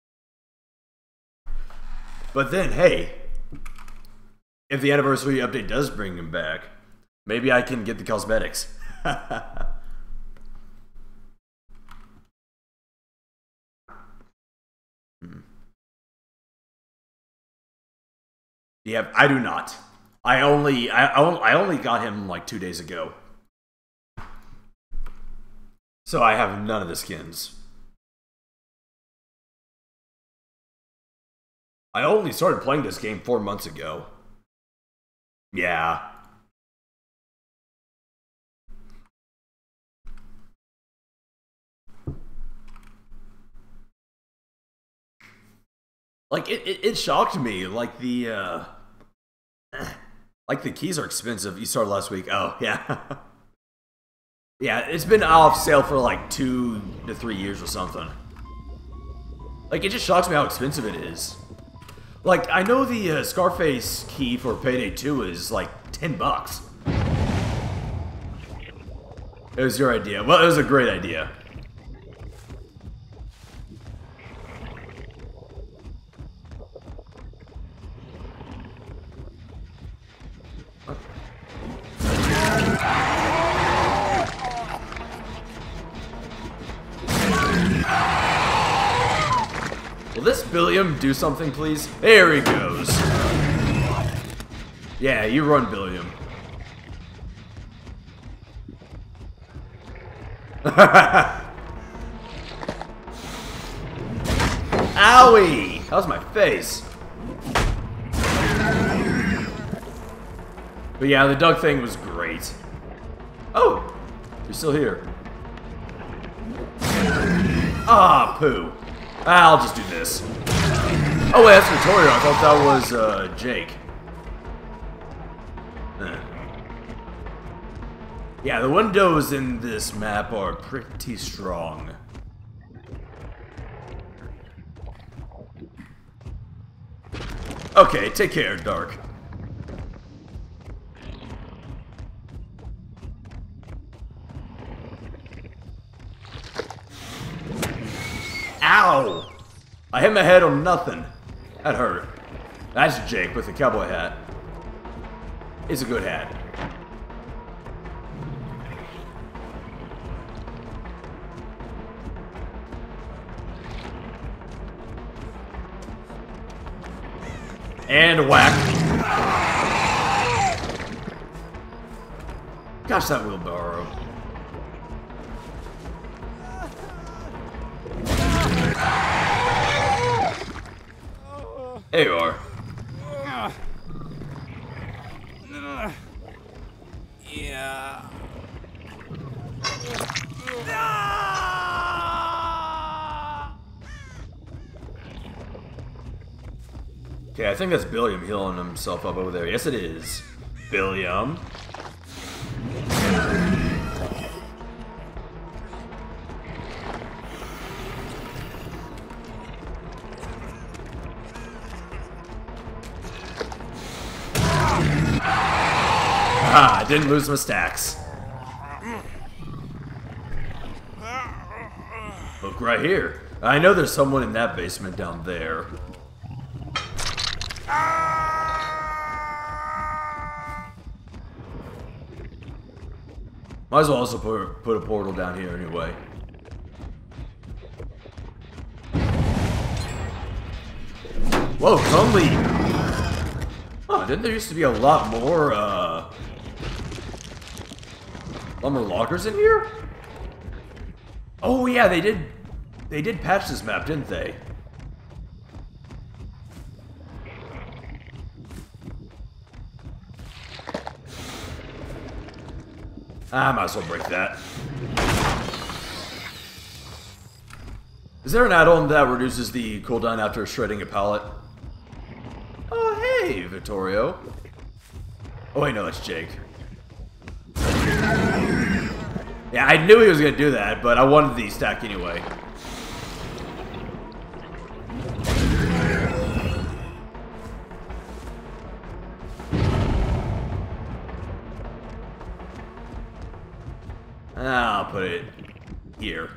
But then, hey, if the anniversary update does bring him back, maybe I can get the cosmetics. Yeah, I do not. I only got him like 2 days ago. So I have none of the skins. I only started playing this game 4 months ago. Yeah. Like it shocked me. Like the keys are expensive. You started last week. Oh yeah. Yeah, it's been off sale for like 2 to 3 years or something. Like it just shocks me how expensive it is. Like I know the Scarface key for Payday 2 is like $10. It was your idea. Well, it was a great idea. Will this Billiam do something, please? There he goes. Yeah, you run, Billiam. Owie! That was my face. But yeah, the Doug thing was great. Oh! You're still here. Ah, poo. I'll just do this. Oh wait, that's Vittorio. I thought that was, Jake. Yeah, the windows in this map are pretty strong. Okay, take care, Dark. Ow! I hit my head on nothing. That hurt. That's Jake with the cowboy hat. It's a good hat. And whack. Gosh, that wheelbarrow. There you are. Yeah. Okay, I think that's Billiam healing himself up over there. Yes, it is. Billiam. Ah, I didn't lose my stacks. Look right here. I know there's someone in that basement down there. Might as well also put a portal down here anyway. Whoa, it's only... Oh, didn't there used to be a lot more, lockers in here? Oh yeah, they did patch this map, didn't they? I might as well break that. Is there an add-on that reduces the cooldown after shredding a pallet? Oh, hey, Vittorio. Oh, wait, no, that's Jake. Yeah, I knew he was going to do that, but I wanted the stack anyway. I'll put it here.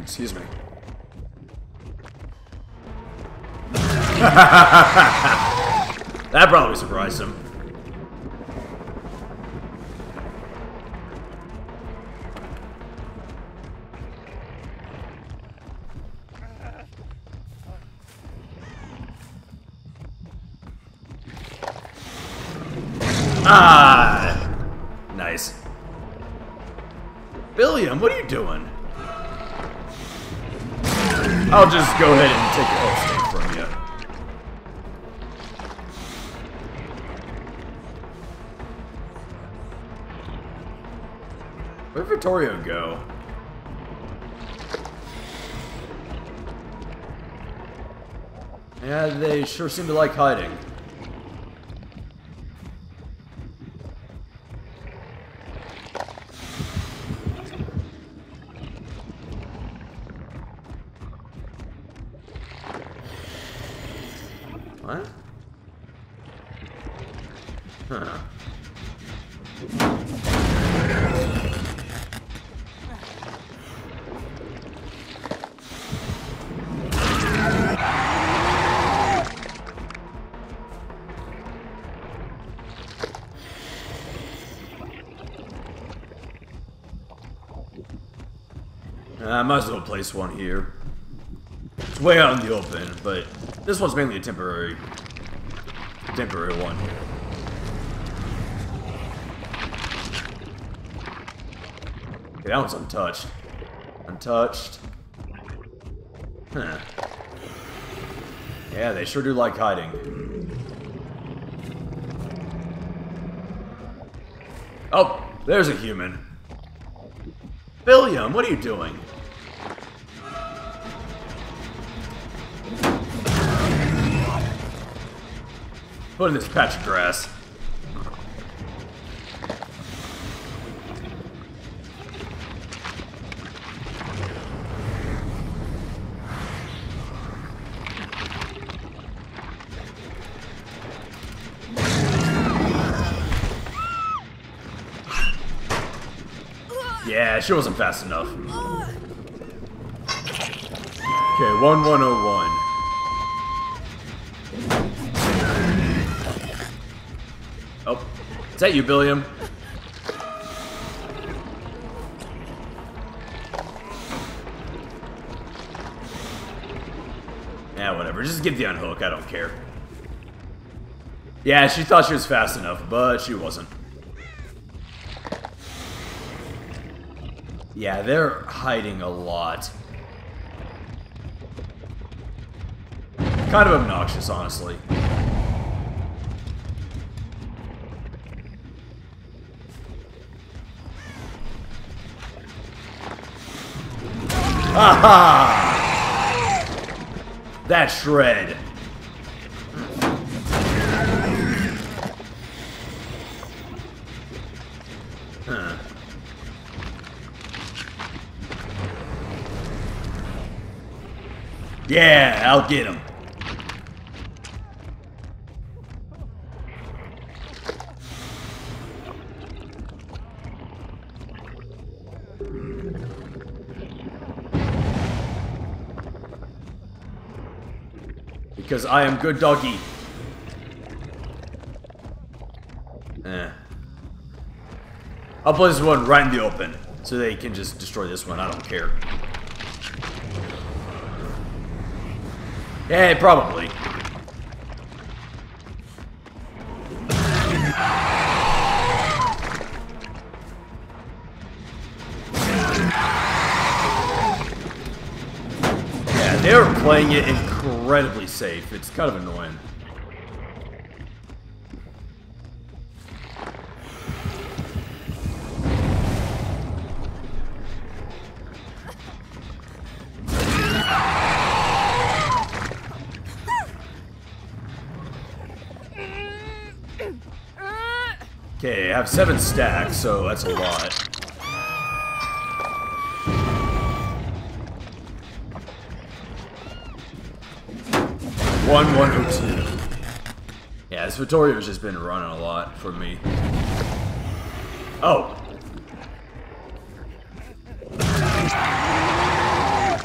Excuse me. That probably surprised him. Ah! Nice. Billiam, what are you doing? I'll just go ahead and take your steak from you. Where'd Vittorio go? Yeah, they sure seem to like hiding. What? Huh. I might as well place one here. It's way out in the open, but this one's mainly a temporary one. Okay, that one's untouched. Untouched. Huh. Yeah, they sure do like hiding. Oh, there's a human. Billiam, what are you doing? Put in this patch of grass. Yeah, she wasn't fast enough. Okay, 1101. Oh, is that you, Billiam? Yeah, whatever. Just get the unhook. I don't care. Yeah, she thought she was fast enough, but she wasn't. Yeah, they're hiding a lot. Kind of obnoxious, honestly. Aha! That shred. Huh. Yeah, I'll get him. Because I am good doggy. I'll play this one right in the open, so they can just destroy this one. I don't care. Yeah, probably. Yeah, they're playing it incredibly safe. It's kind of annoying. Okay, I have 7 stacks, so that's a lot. One 102. Yeah, this Vittorio's just been running a lot for me. Oh.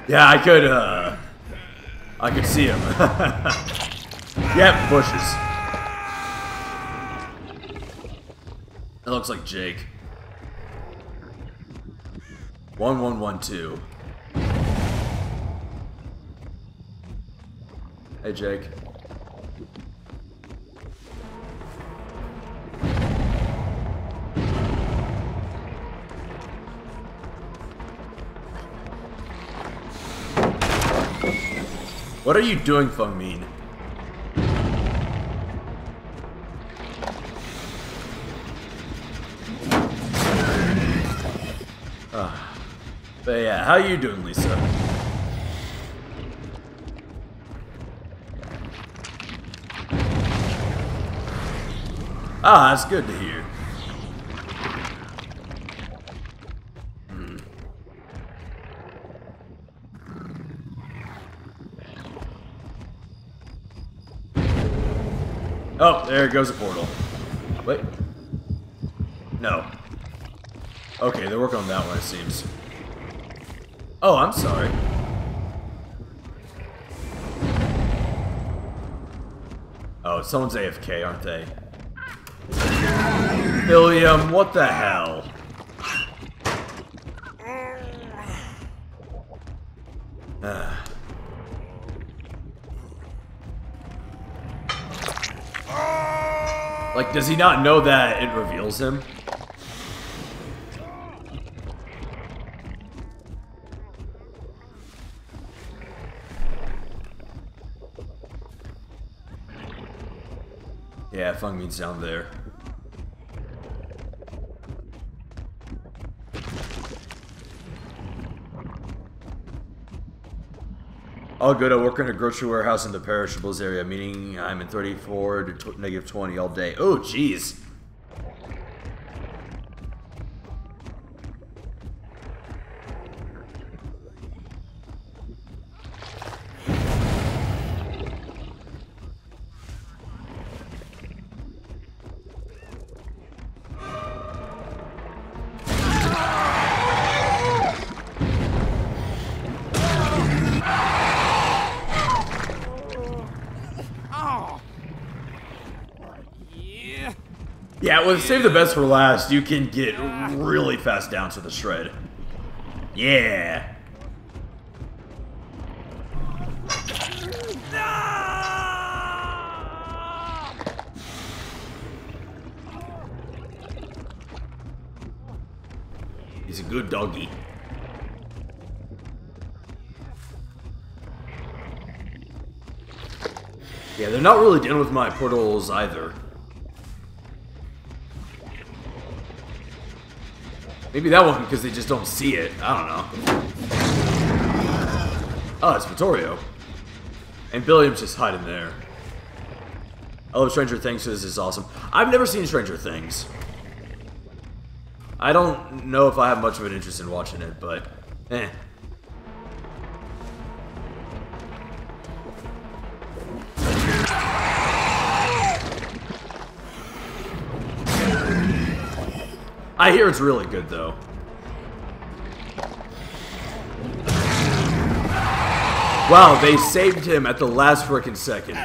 Yeah, I could see him. Yep, bushes. It looks like Jake. 1112. Hey, Jake. What are you doing, Feng Min? But yeah, how you doing, Lisa? Ah, that's good to hear. Oh, there goes a portal. Wait. No. Okay, they're working on that one, it seems. Oh, I'm sorry. Oh, someone's AFK, aren't they? Billiam, what the hell? Like, does he not know that it reveals him? Yeah, Feng Min's down there. All good. I work in a grocery warehouse in the perishables area, meaning I'm in 34 to negative 20 all day. Oh, jeez. Yeah, with save the best for last, you can get really fast down to the shred. Yeah. He's a good doggy. Yeah, they're not really dealing with my portals either. Maybe that one because they just don't see it. I don't know. Oh, it's Vittorio. And Billiam's just hiding there. I love Stranger Things, so this is awesome. I've never seen Stranger Things. I don't know if I have much of an interest in watching it, but eh. I hear it's really good, though. Wow, they saved him at the last frickin' second.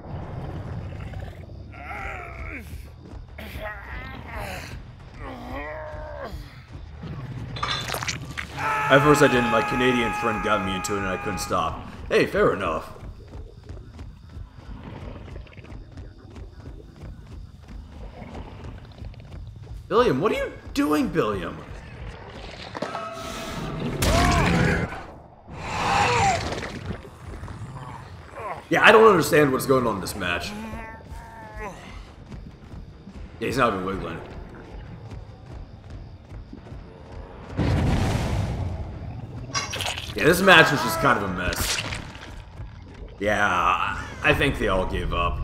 At first I didn't. My Canadian friend got me into it and I couldn't stop. Hey, fair enough. Billiam, what are you doing, Billiam? Yeah, I don't understand what's going on in this match. Yeah, he's not even wiggling. Yeah, this match was just kind of a mess. Yeah, I think they all gave up.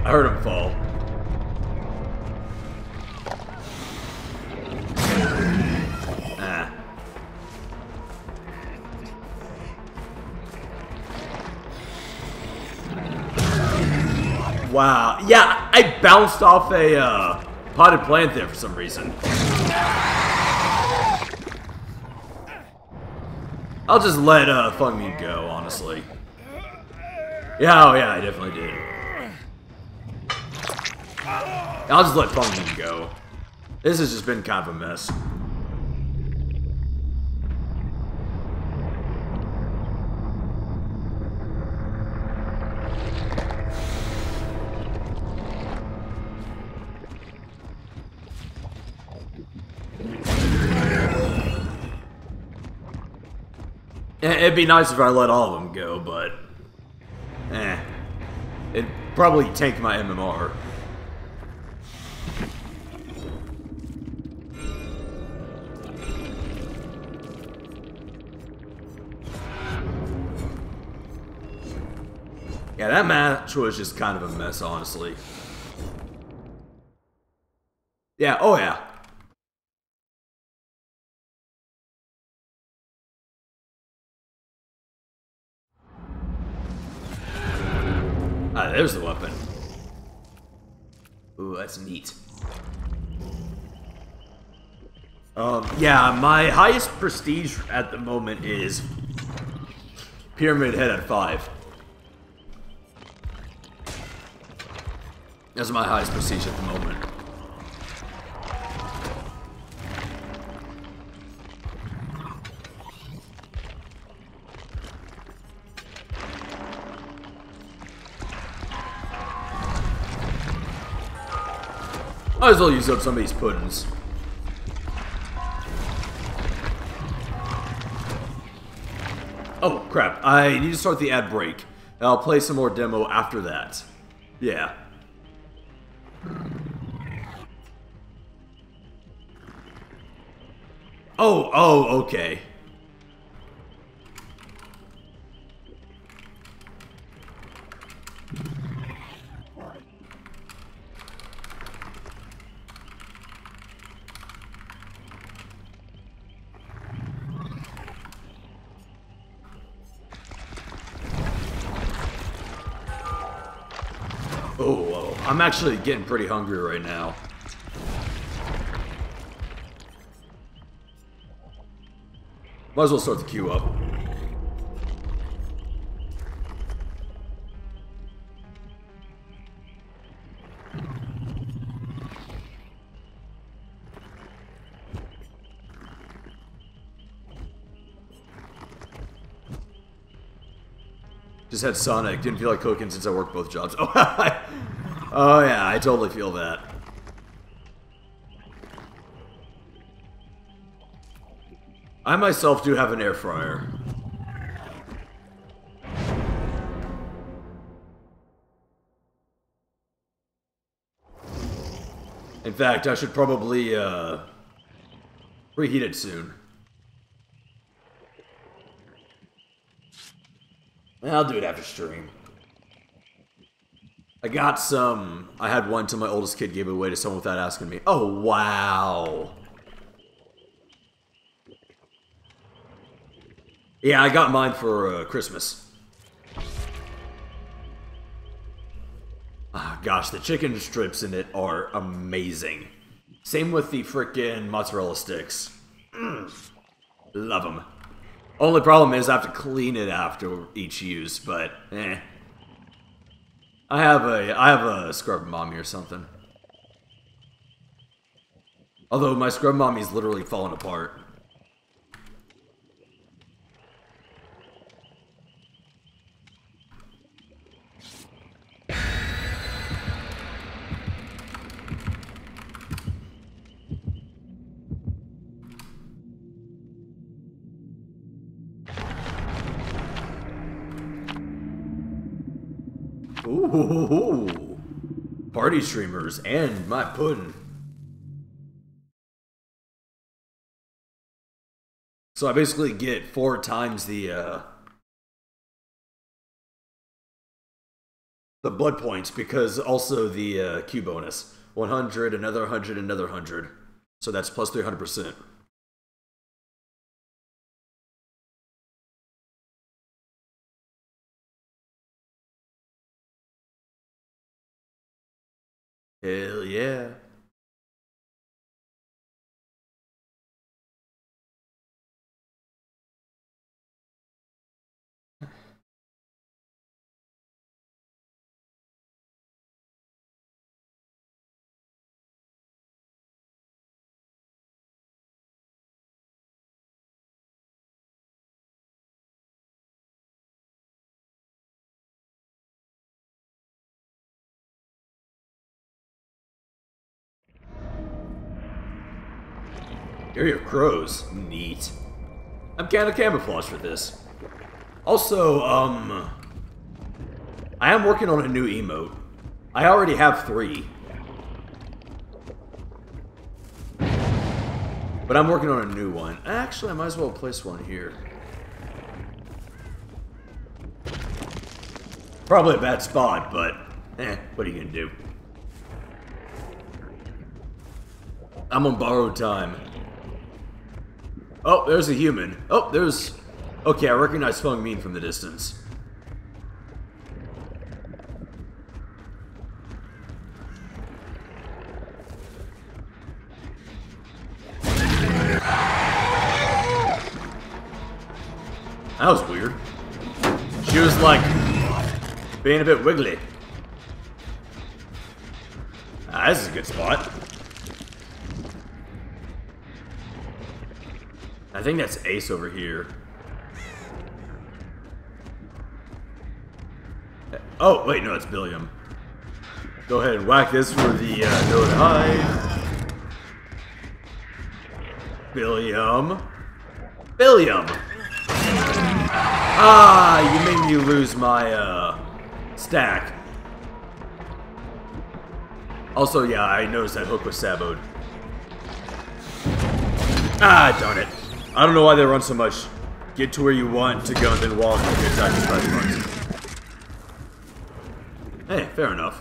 I heard him fall. Ah. Wow. Yeah, I bounced off a potted plant there for some reason. I'll just let Feng Min go, honestly. Yeah, oh yeah, I definitely did. I'll just let Feng Min go. This has just been kind of a mess. It'd be nice if I let all of them go, but... It'd probably tank my MMR. Yeah, that match was just kind of a mess, honestly. Yeah, oh yeah. Ah, there's the weapon. Ooh, that's neat. Yeah, my highest prestige at the moment is Pyramid Head at 5. That's my highest prestige at the moment. Might as well use up some of these puddings. Oh, crap. I need to start the ad break. I'll play some more demo after that. Yeah. Oh, okay. Oh, I'm actually getting pretty hungry right now. Might as well start the queue up. Just had Sonic. Didn't feel like cooking since I worked both jobs. Oh, oh yeah, I totally feel that. I myself do have an air fryer. In fact, I should probably reheat it soon. I'll do it after stream. I got some... I had one till my oldest kid gave it away to someone without asking me. Oh, wow. Yeah, I got mine for Christmas. Ah, gosh, the chicken strips in it are amazing. Same with the frickin' mozzarella sticks. Love them. Only problem is I have to clean it after each use, but I have a scrub mommy or something. Although my scrub mommy's literally falling apart. Ooh, party streamers and my pudding. So I basically get 4 times the the blood points because also the Q bonus. 100, another 100, another 100. So that's plus 300%. Hell yeah. Area of Crows. Neat. I'm kind of camouflaged for this. Also, I am working on a new emote. I already have 3. But I'm working on a new one. Actually, I might as well place one here. Probably a bad spot, but what are you gonna do? I'm on borrowed time. Oh, there's a human. Oh, there's... Okay, I recognize Feng Min from the distance. That was weird. She was like being a bit wiggly. Ah, this is a good spot. I think that's Ace over here. Oh, wait, no, it's Billiam. Go ahead and whack this for the node high. Billiam. Billiam! Ah, you made me lose my stack. Also, yeah, I noticed that hook was saboed. Ah, darn it. I don't know why they run so much. Get to where you want to go and then walk and get attacked by bugs. Hey, fair enough.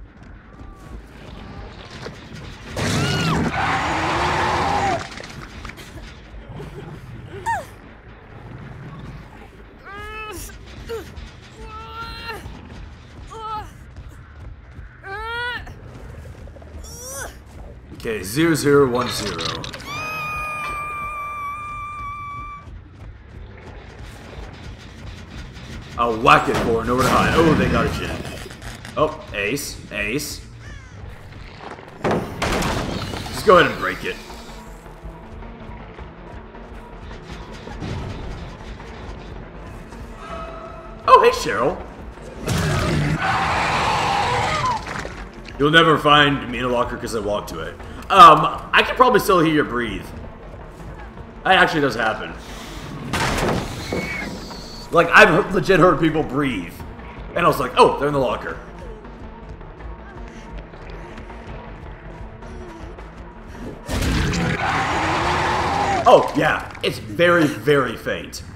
Okay, 0010. I'll whack it for nowhere to hide. Oh, they got a gen. Oh, Ace. Ace. Just go ahead and break it. Oh, hey, Cheryl. You'll never find me in a locker because I walked to it. I can probably still hear you breathe. That actually does happen. Like, I've legit heard people breathe. And I was like, oh, they're in the locker. Oh, yeah. It's very, very faint.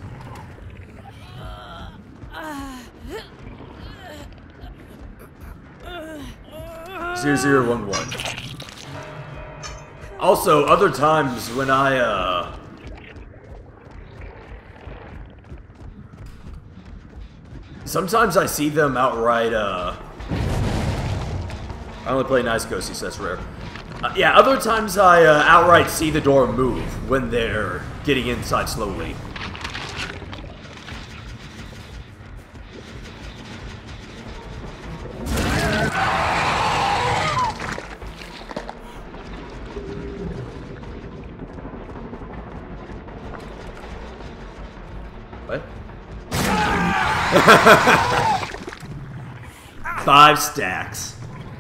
Zero, 011. Also, other times when I, sometimes I see them outright, I only play Nice Ghosties, so that's rare. Yeah, other times I outright see the door move when they're getting inside slowly. What? 5 stacks.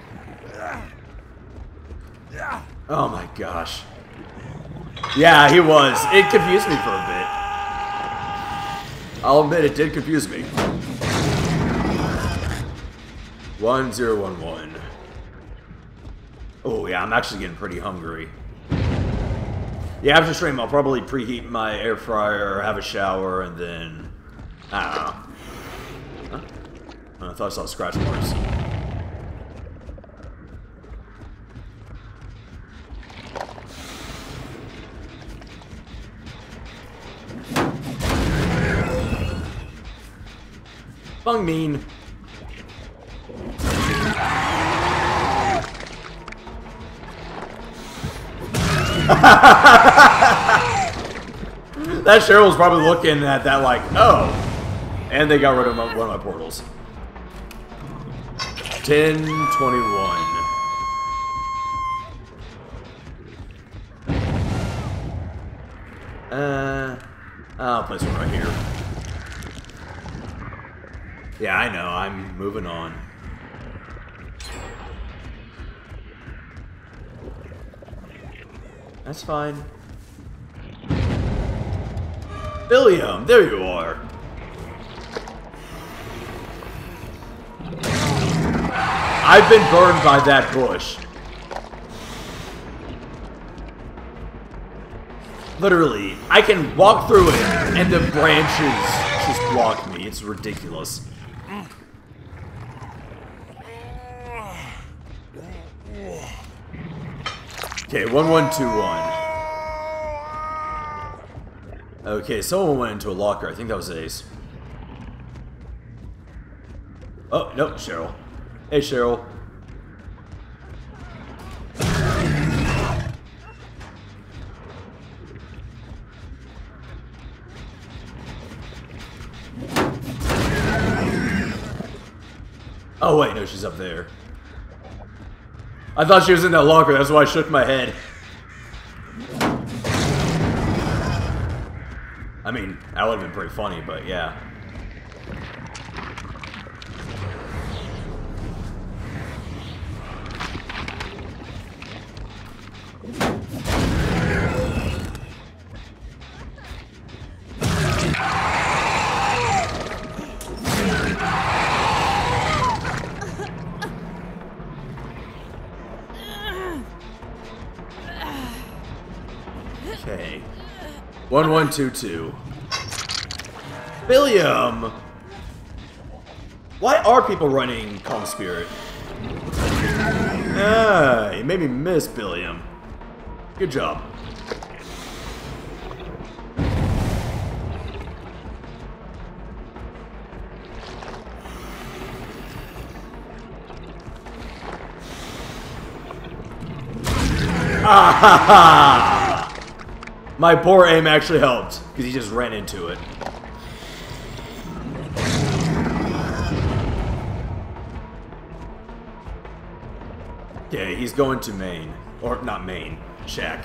Oh my gosh. Yeah, he was. It confused me for a bit. I'll admit it did confuse me. 1011. Oh yeah, I'm actually getting pretty hungry. Yeah, after stream I'll probably preheat my air fryer, have a shower, and then I don't know. Huh? I thought I saw scratch marks. Fung Mean. That Cheryl's probably looking at that like, oh. And they got rid of one of my portals. 10:21. I'll place one right here. Yeah, I know. I'm moving on. That's fine. Billiam, there you are. I've been burned by that bush. Literally, I can walk through it and the branches just block me. It's ridiculous. Okay, 1121. Okay, someone went into a locker. I think that was Ace. Oh, nope, Cheryl. Hey, Cheryl. Oh, wait, no, she's up there. I thought she was in that locker, that's why I shook my head. I mean, that would have been pretty funny, but yeah. Okay. 1122. Billiam! Why are people running Calm Spirit? Ah, you made me miss Billiam. Good job. Ah ha ha! My poor aim actually helped, because he just ran into it. Okay, he's going to Maine. Or, not Maine. Shack.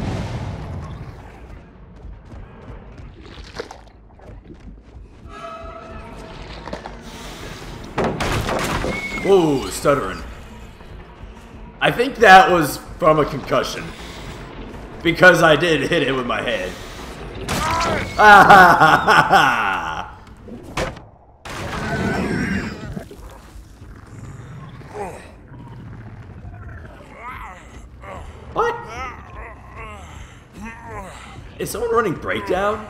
Whoa, stuttering. I think that was from a concussion. Because I did hit it with my head. Ah ha ha ha ha! What? Is someone running Breakdown?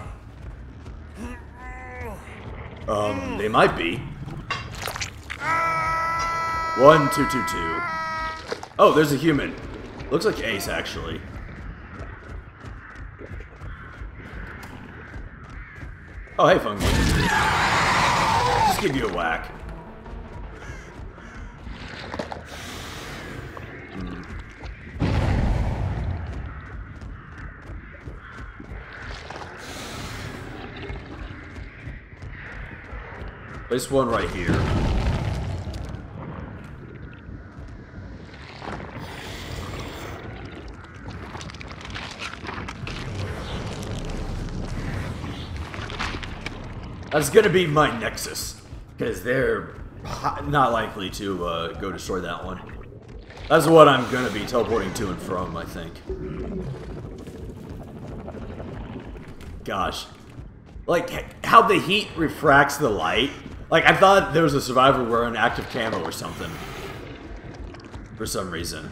They might be. 1222. Oh, there's a human. Looks like Ace, actually. Oh, hey, Funky. Just give you a whack. Place one right here. That's gonna be my Nexus, because they're not likely to go destroy that one. That's what I'm gonna be teleporting to and from, I think. Gosh. Like, how the heat refracts the light. Like, I thought there was a survivor wearing active camo or something. For some reason.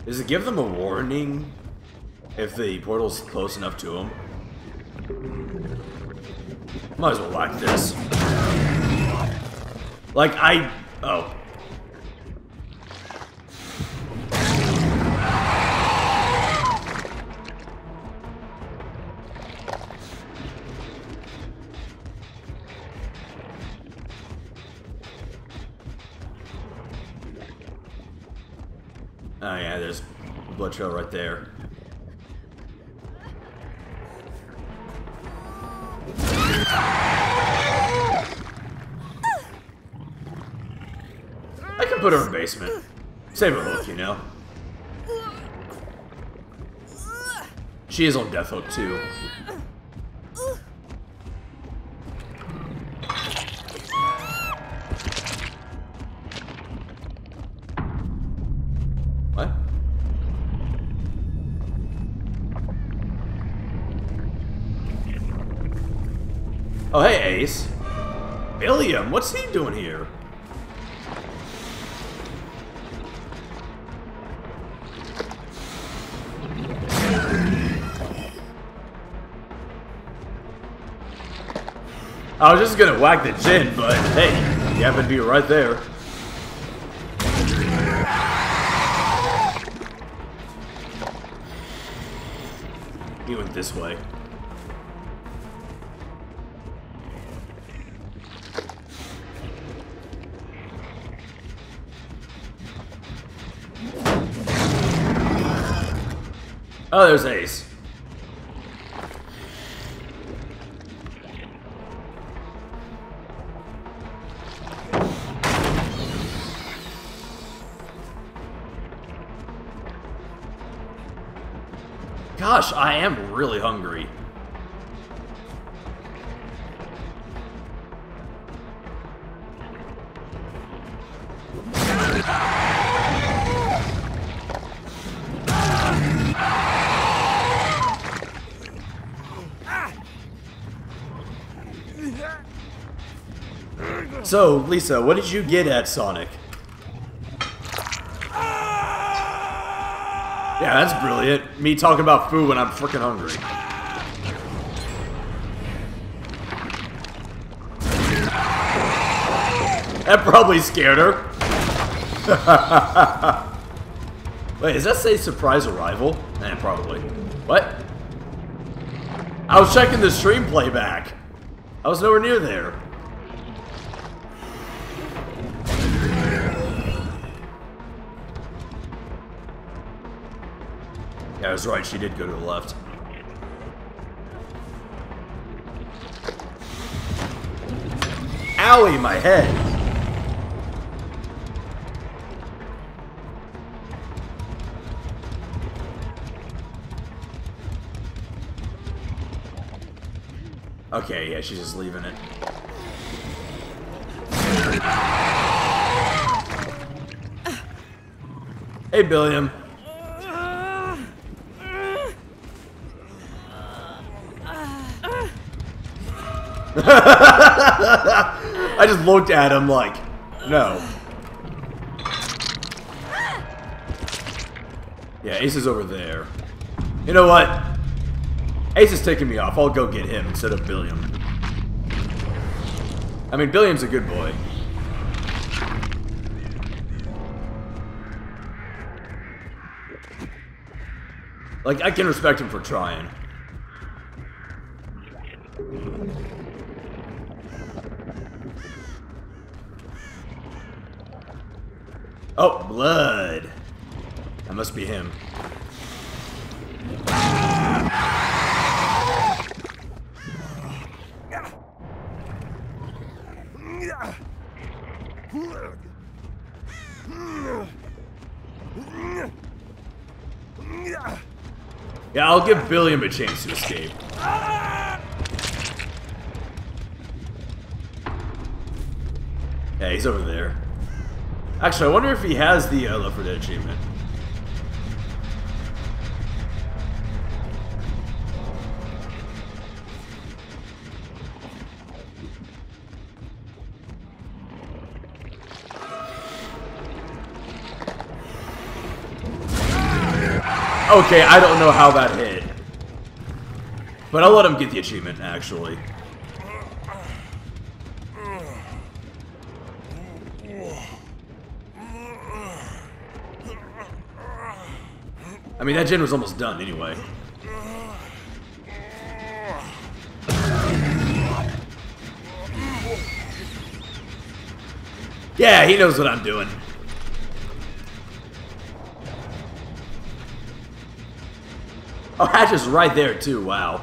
Does it give them a warning if the portal's close enough to them? Might as well like this. Like, oh. Oh yeah, there's a blood trail right there. I can put her in the basement. Save her hook, you know? She is on death hook too. What? Oh, hey, Ace. Billiam, what's he doing here? I was just gonna whack the Jinn, but hey, you happen to be right there. He went this way. Oh, there's Ace. Gosh, I am really hungry. So, Lisa, what did you get at Sonic? Yeah, that's brilliant. Me talking about food when I'm freaking hungry. That probably scared her. Wait, does that say surprise arrival? Eh, probably. What? I was checking the stream playback. I was nowhere near there. Yeah, I was right, she did go to the left. Owie, my head! Okay, yeah, she's just leaving it. Hey, Billiam. I just looked at him like, no. Yeah, Ace is over there. You know what? Ace is taking me off. I'll go get him instead of Billiam. I mean, Billiam's a good boy. Like, I can respect him for trying. Oh, blood. That must be him. Yeah, I'll give Billiam a chance to escape. Yeah, he's over there. Actually, I wonder if he has the Left 4 Dead achievement. Okay, I don't know how that hit. But I'll let him get the achievement, actually. I mean, that gen was almost done anyway. Yeah, he knows what I'm doing. Oh, Hatch is right there, too. Wow.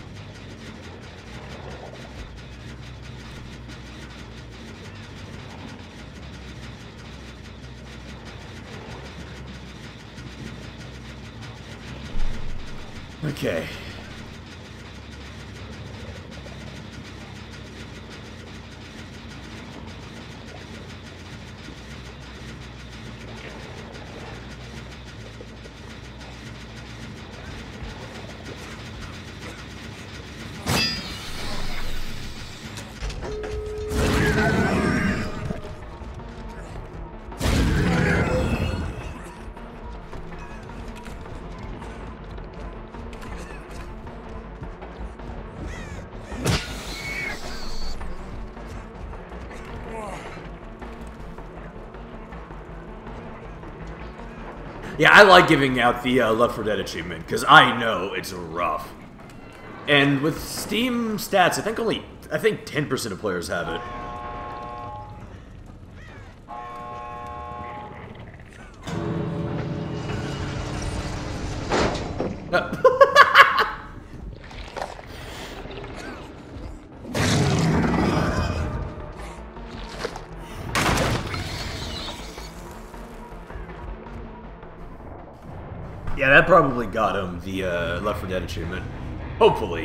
Okay. Yeah, I like giving out the Left 4 Dead achievement, because I know it's rough. And with Steam stats, I think 10% of players have it. Yeah, that probably got him the Left 4 Dead achievement. Hopefully.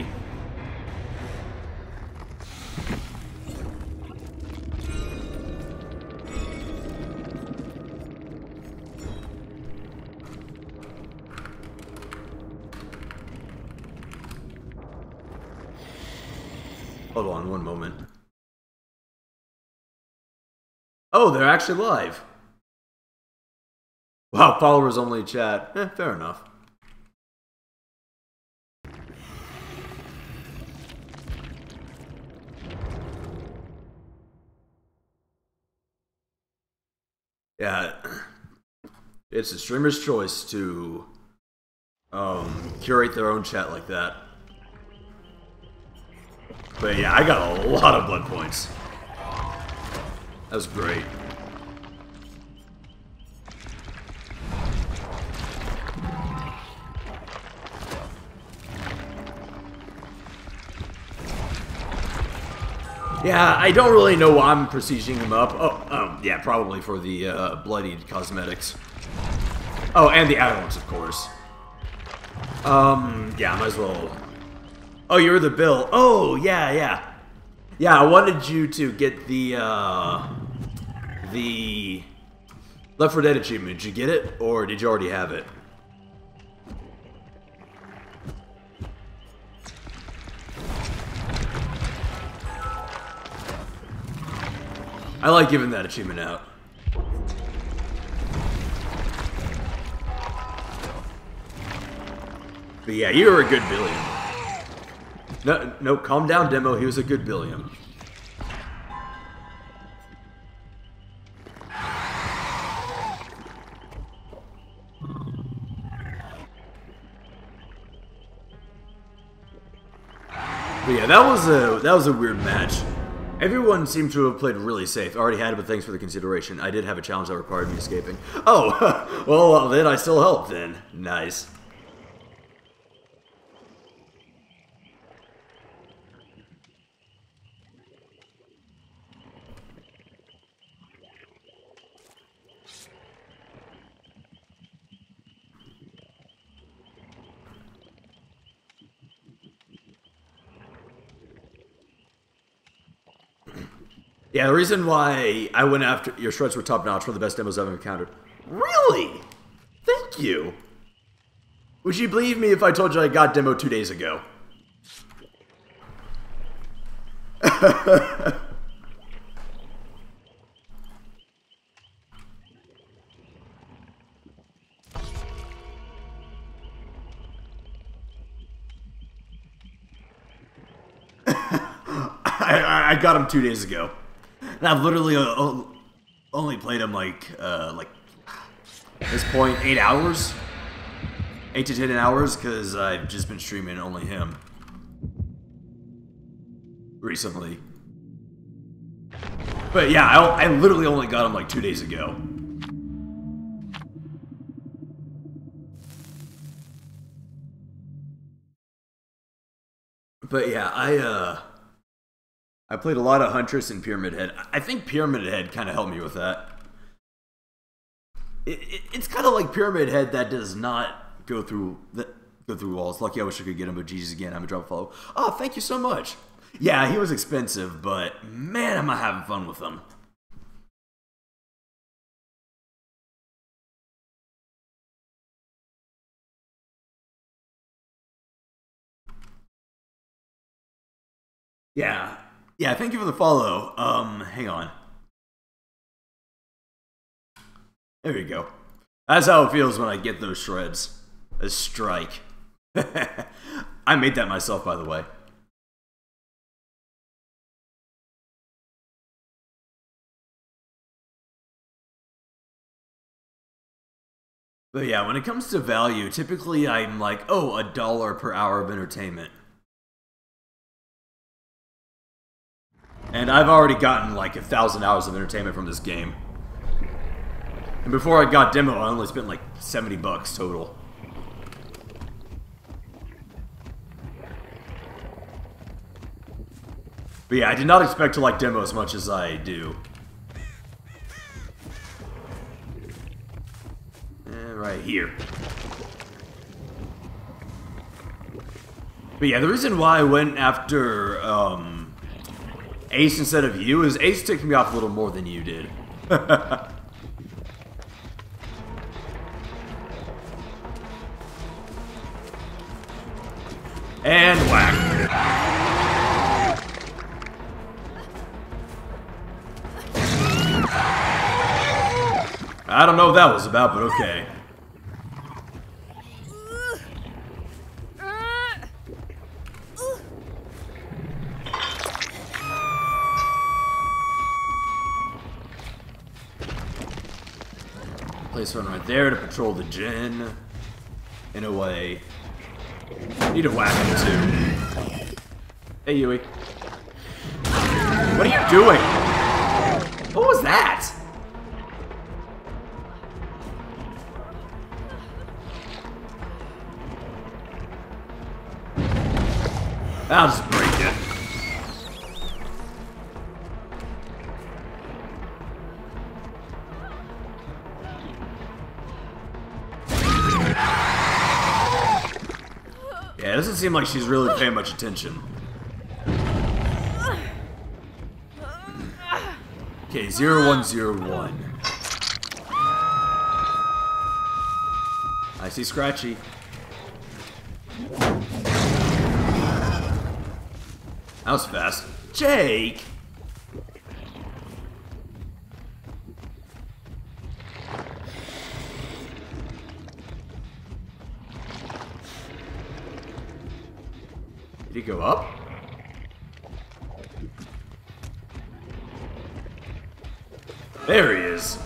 Hold on one moment. Oh, they're actually live. Wow, followers only chat. Fair enough. Yeah, it's the streamer's choice to curate their own chat like that. But yeah, I got a lot of blood points. That was great. Yeah, I don't really know why I'm prestiging him up. Oh, yeah, probably for the bloodied cosmetics. Oh, and the add-ons, of course. Yeah, might as well. Oh, you're the Bill. Oh, yeah. Yeah, I wanted you to get the Left 4 Dead achievement. Did you get it, or did you already have it? I like giving that achievement out. But yeah, you were a good billion. No, calm down, Demo. He was a good billion. But yeah, that was a weird match. Everyone seemed to have played really safe. I already had it, but thanks for the consideration. I did have a challenge that required me escaping. Oh, well, then I still helped, then. Nice. Yeah, the reason why I went after your shreds were top notch, one of the best demos I've encountered. Really? Thank you. Would you believe me if I told you I got demo 2 days ago? I got him 2 days ago. And I've literally only played him like at this point 8 hours. 8 to 10 hours, because I've just been streaming only him recently. But yeah, I literally only got him like 2 days ago. But yeah, I played a lot of Huntress and Pyramid Head. I think Pyramid Head kind of helped me with that. It's kind of like Pyramid Head that does not go through walls. Lucky I wish I could get him, but Jesus again, I'm a drop follow. Oh, thank you so much. Yeah, he was expensive, but man, am I having fun with him. Yeah. Yeah, thank you for the follow. Hang on. There you go. That's how it feels when I get those shreds. A strike. I made that myself, by the way. But yeah, when it comes to value, typically I'm like, oh, $1 per hour of entertainment. And I've already gotten like 1,000 hours of entertainment from this game. And before I got demo, I only spent like $70 total. But yeah, I did not expect to like demo as much as I do. Right here. But yeah, the reason why I went after Ace instead of you is Ace ticked me off a little more than you did. And whack. I don't know what that was about, but okay. Place one right there to patrol the gen. In a way. Need to whack him too. Hey, Yui. What are you doing? What was that? I'll just break it. Yeah, it doesn't seem like she's really paying much attention. Okay, 0101. I see Scratchy. That was fast. Jake! Did he go up? There he is.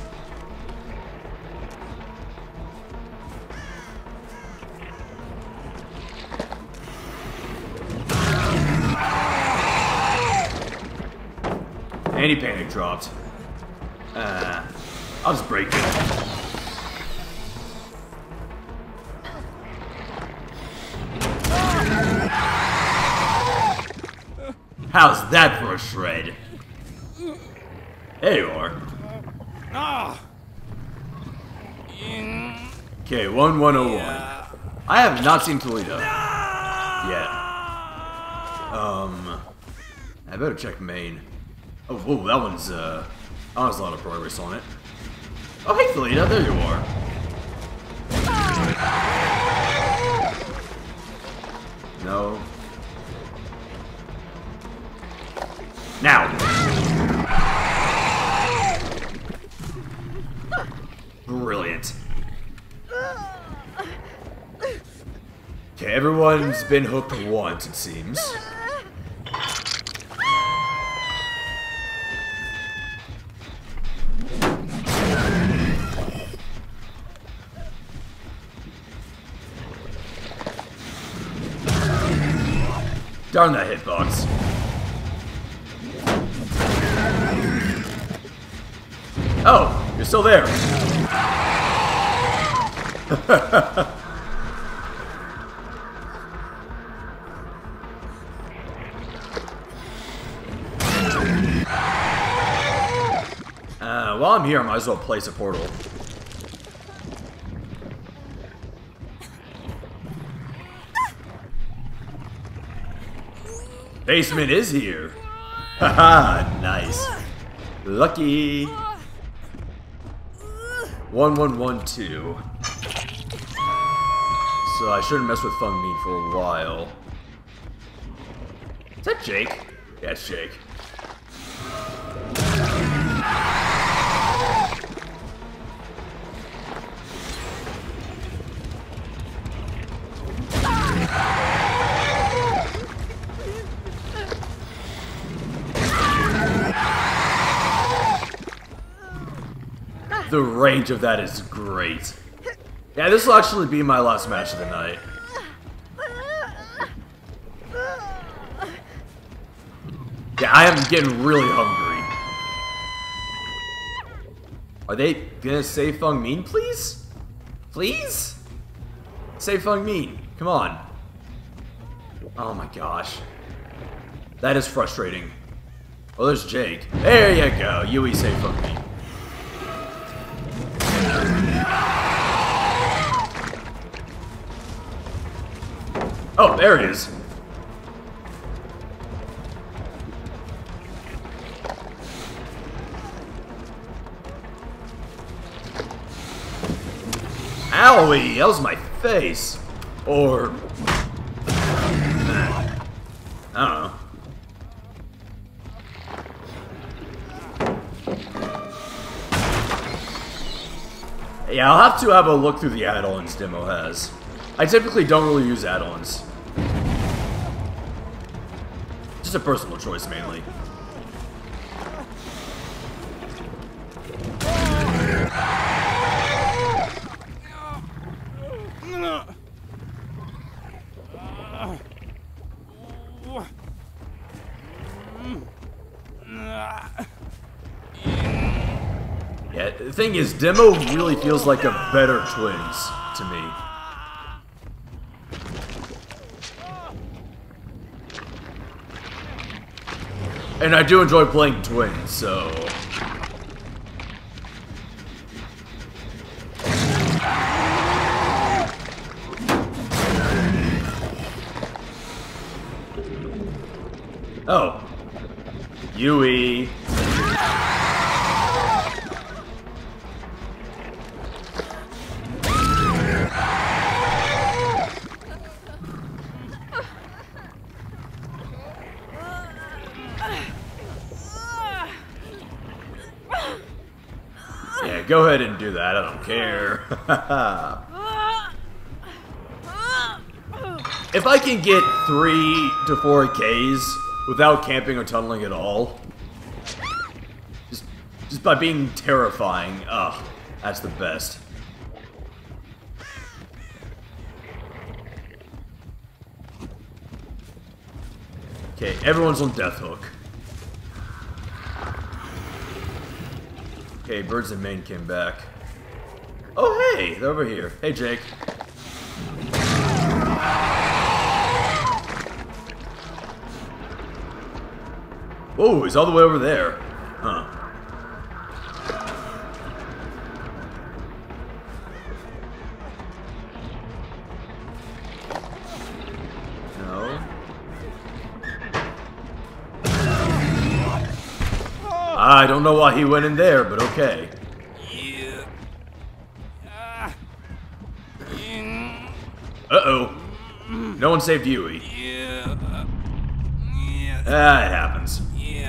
And he panic dropped. I'll just break it. How's that for a shred? There you are. Okay, 1101. Yeah. I have not seen Toledo yet. I better check main. Oh, whoa, that one's a lot of progress on it. Oh, hey, Toledo, there you are. No. Now. Brilliant. Okay, everyone's been hooked once, it seems. Darn that hitbox. Oh, you're still there. While I'm here, I might as well place a portal. Basement is here. Haha, nice. Lucky. 1112. So I shouldn't mess with Feng Min for a while. Is that Jake? Yeah, it's Jake. The range of that is great. Yeah, this will actually be my last match of the night. Yeah, I am getting really hungry. Are they gonna save Feng Min, please? Please? Save Feng Min. Come on. Oh my gosh. That is frustrating. Oh, there's Jake. There you go. Yui save Feng Min. Oh, there it is. Owie, that was my face. Or... I don't know. Yeah, I'll have to have a look through the add-ons Demo has. I typically don't really use add-ons. Just a personal choice, mainly. Yeah, the thing is, Demo really feels like a better Twins to me. And I do enjoy playing Twins, so... Oh. Yui. Yeah, go ahead and do that, I don't care. If I can get 3 to 4 Ks without camping or tunneling at all, just by being terrifying, ugh, that's the best. Okay, everyone's on Death Hook. Okay, Birds in Maine came back. Oh, hey! They're over here. Hey, Jake. Whoa, he's all the way over there. Huh. No. I don't know why he went in there, but okay. Uh-oh. No one saved Yui. Ah, it happens.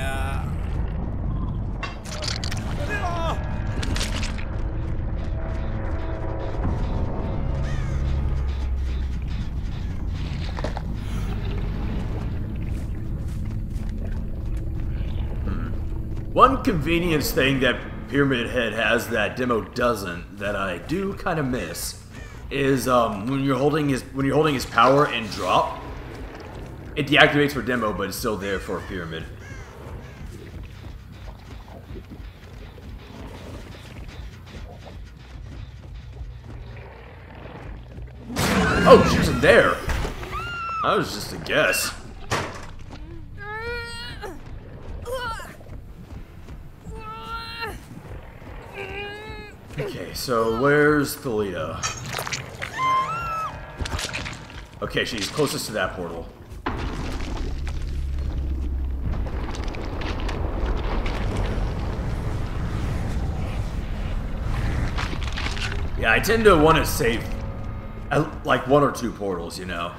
One convenience thing that Pyramid Head has that Demo doesn't, that I do kind of miss, is when you're holding his power and drop, It deactivates for demo, but it's still there for a pyramid. Oh, she wasn't there. That was just a guess. Okay, so where's Thalita? Okay, she's closest to that portal. Yeah, I tend to want to save like 1 or 2 portals, you know.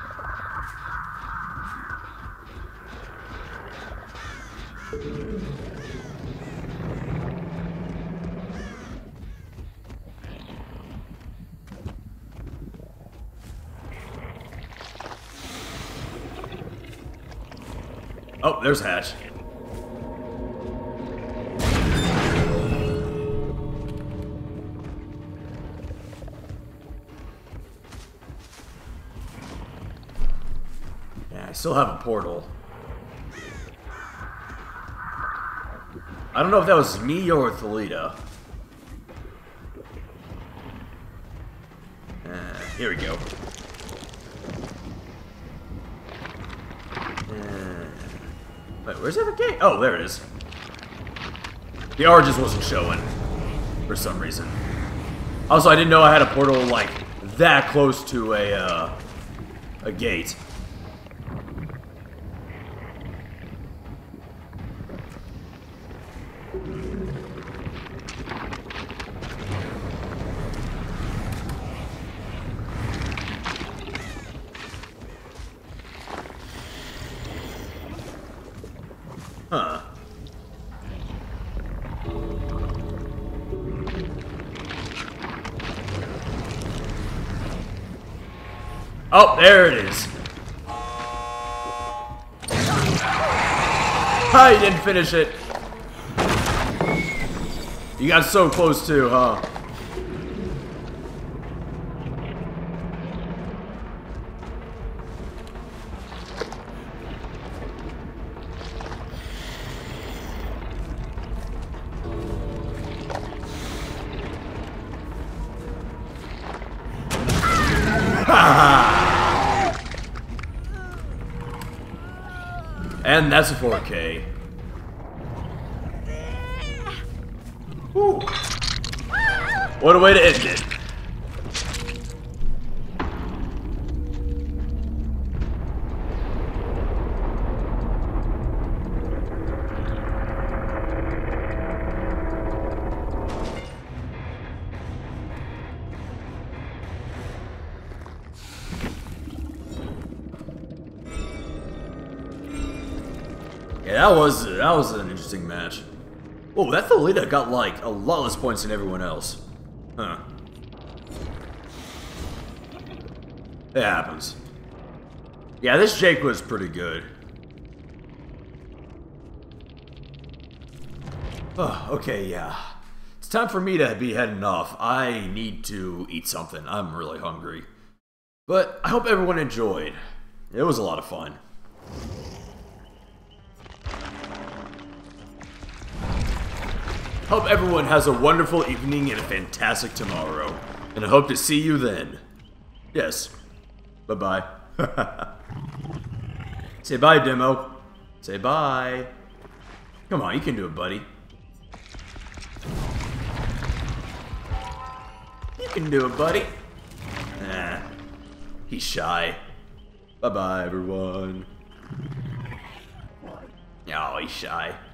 Oh, there's Hatch. Yeah, I still have a portal. I don't know if that was me or Thalita. Here we go. Wait, where's the other gate? Oh, there it is. The R just wasn't showing for some reason. Also, I didn't know I had a portal like that close to a gate. Huh. Oh, there it is. Ah, you didn't finish it. You got so close too, huh? And that's a 4K. Whew. What a way to end it. Yeah, that was an interesting match. Oh, that Thalita got like a lot less points than everyone else. Huh. It happens. Yeah, this Jake was pretty good. Oh, okay, yeah. It's time for me to be heading off. I need to eat something. I'm really hungry. But I hope everyone enjoyed. It was a lot of fun. Hope everyone has a wonderful evening and a fantastic tomorrow. And I hope to see you then. Yes. Bye-bye. Say bye, Demo. Say bye. Come on, you can do it, buddy. You can do it, buddy. Nah. He's shy. Bye-bye, everyone. Oh, he's shy.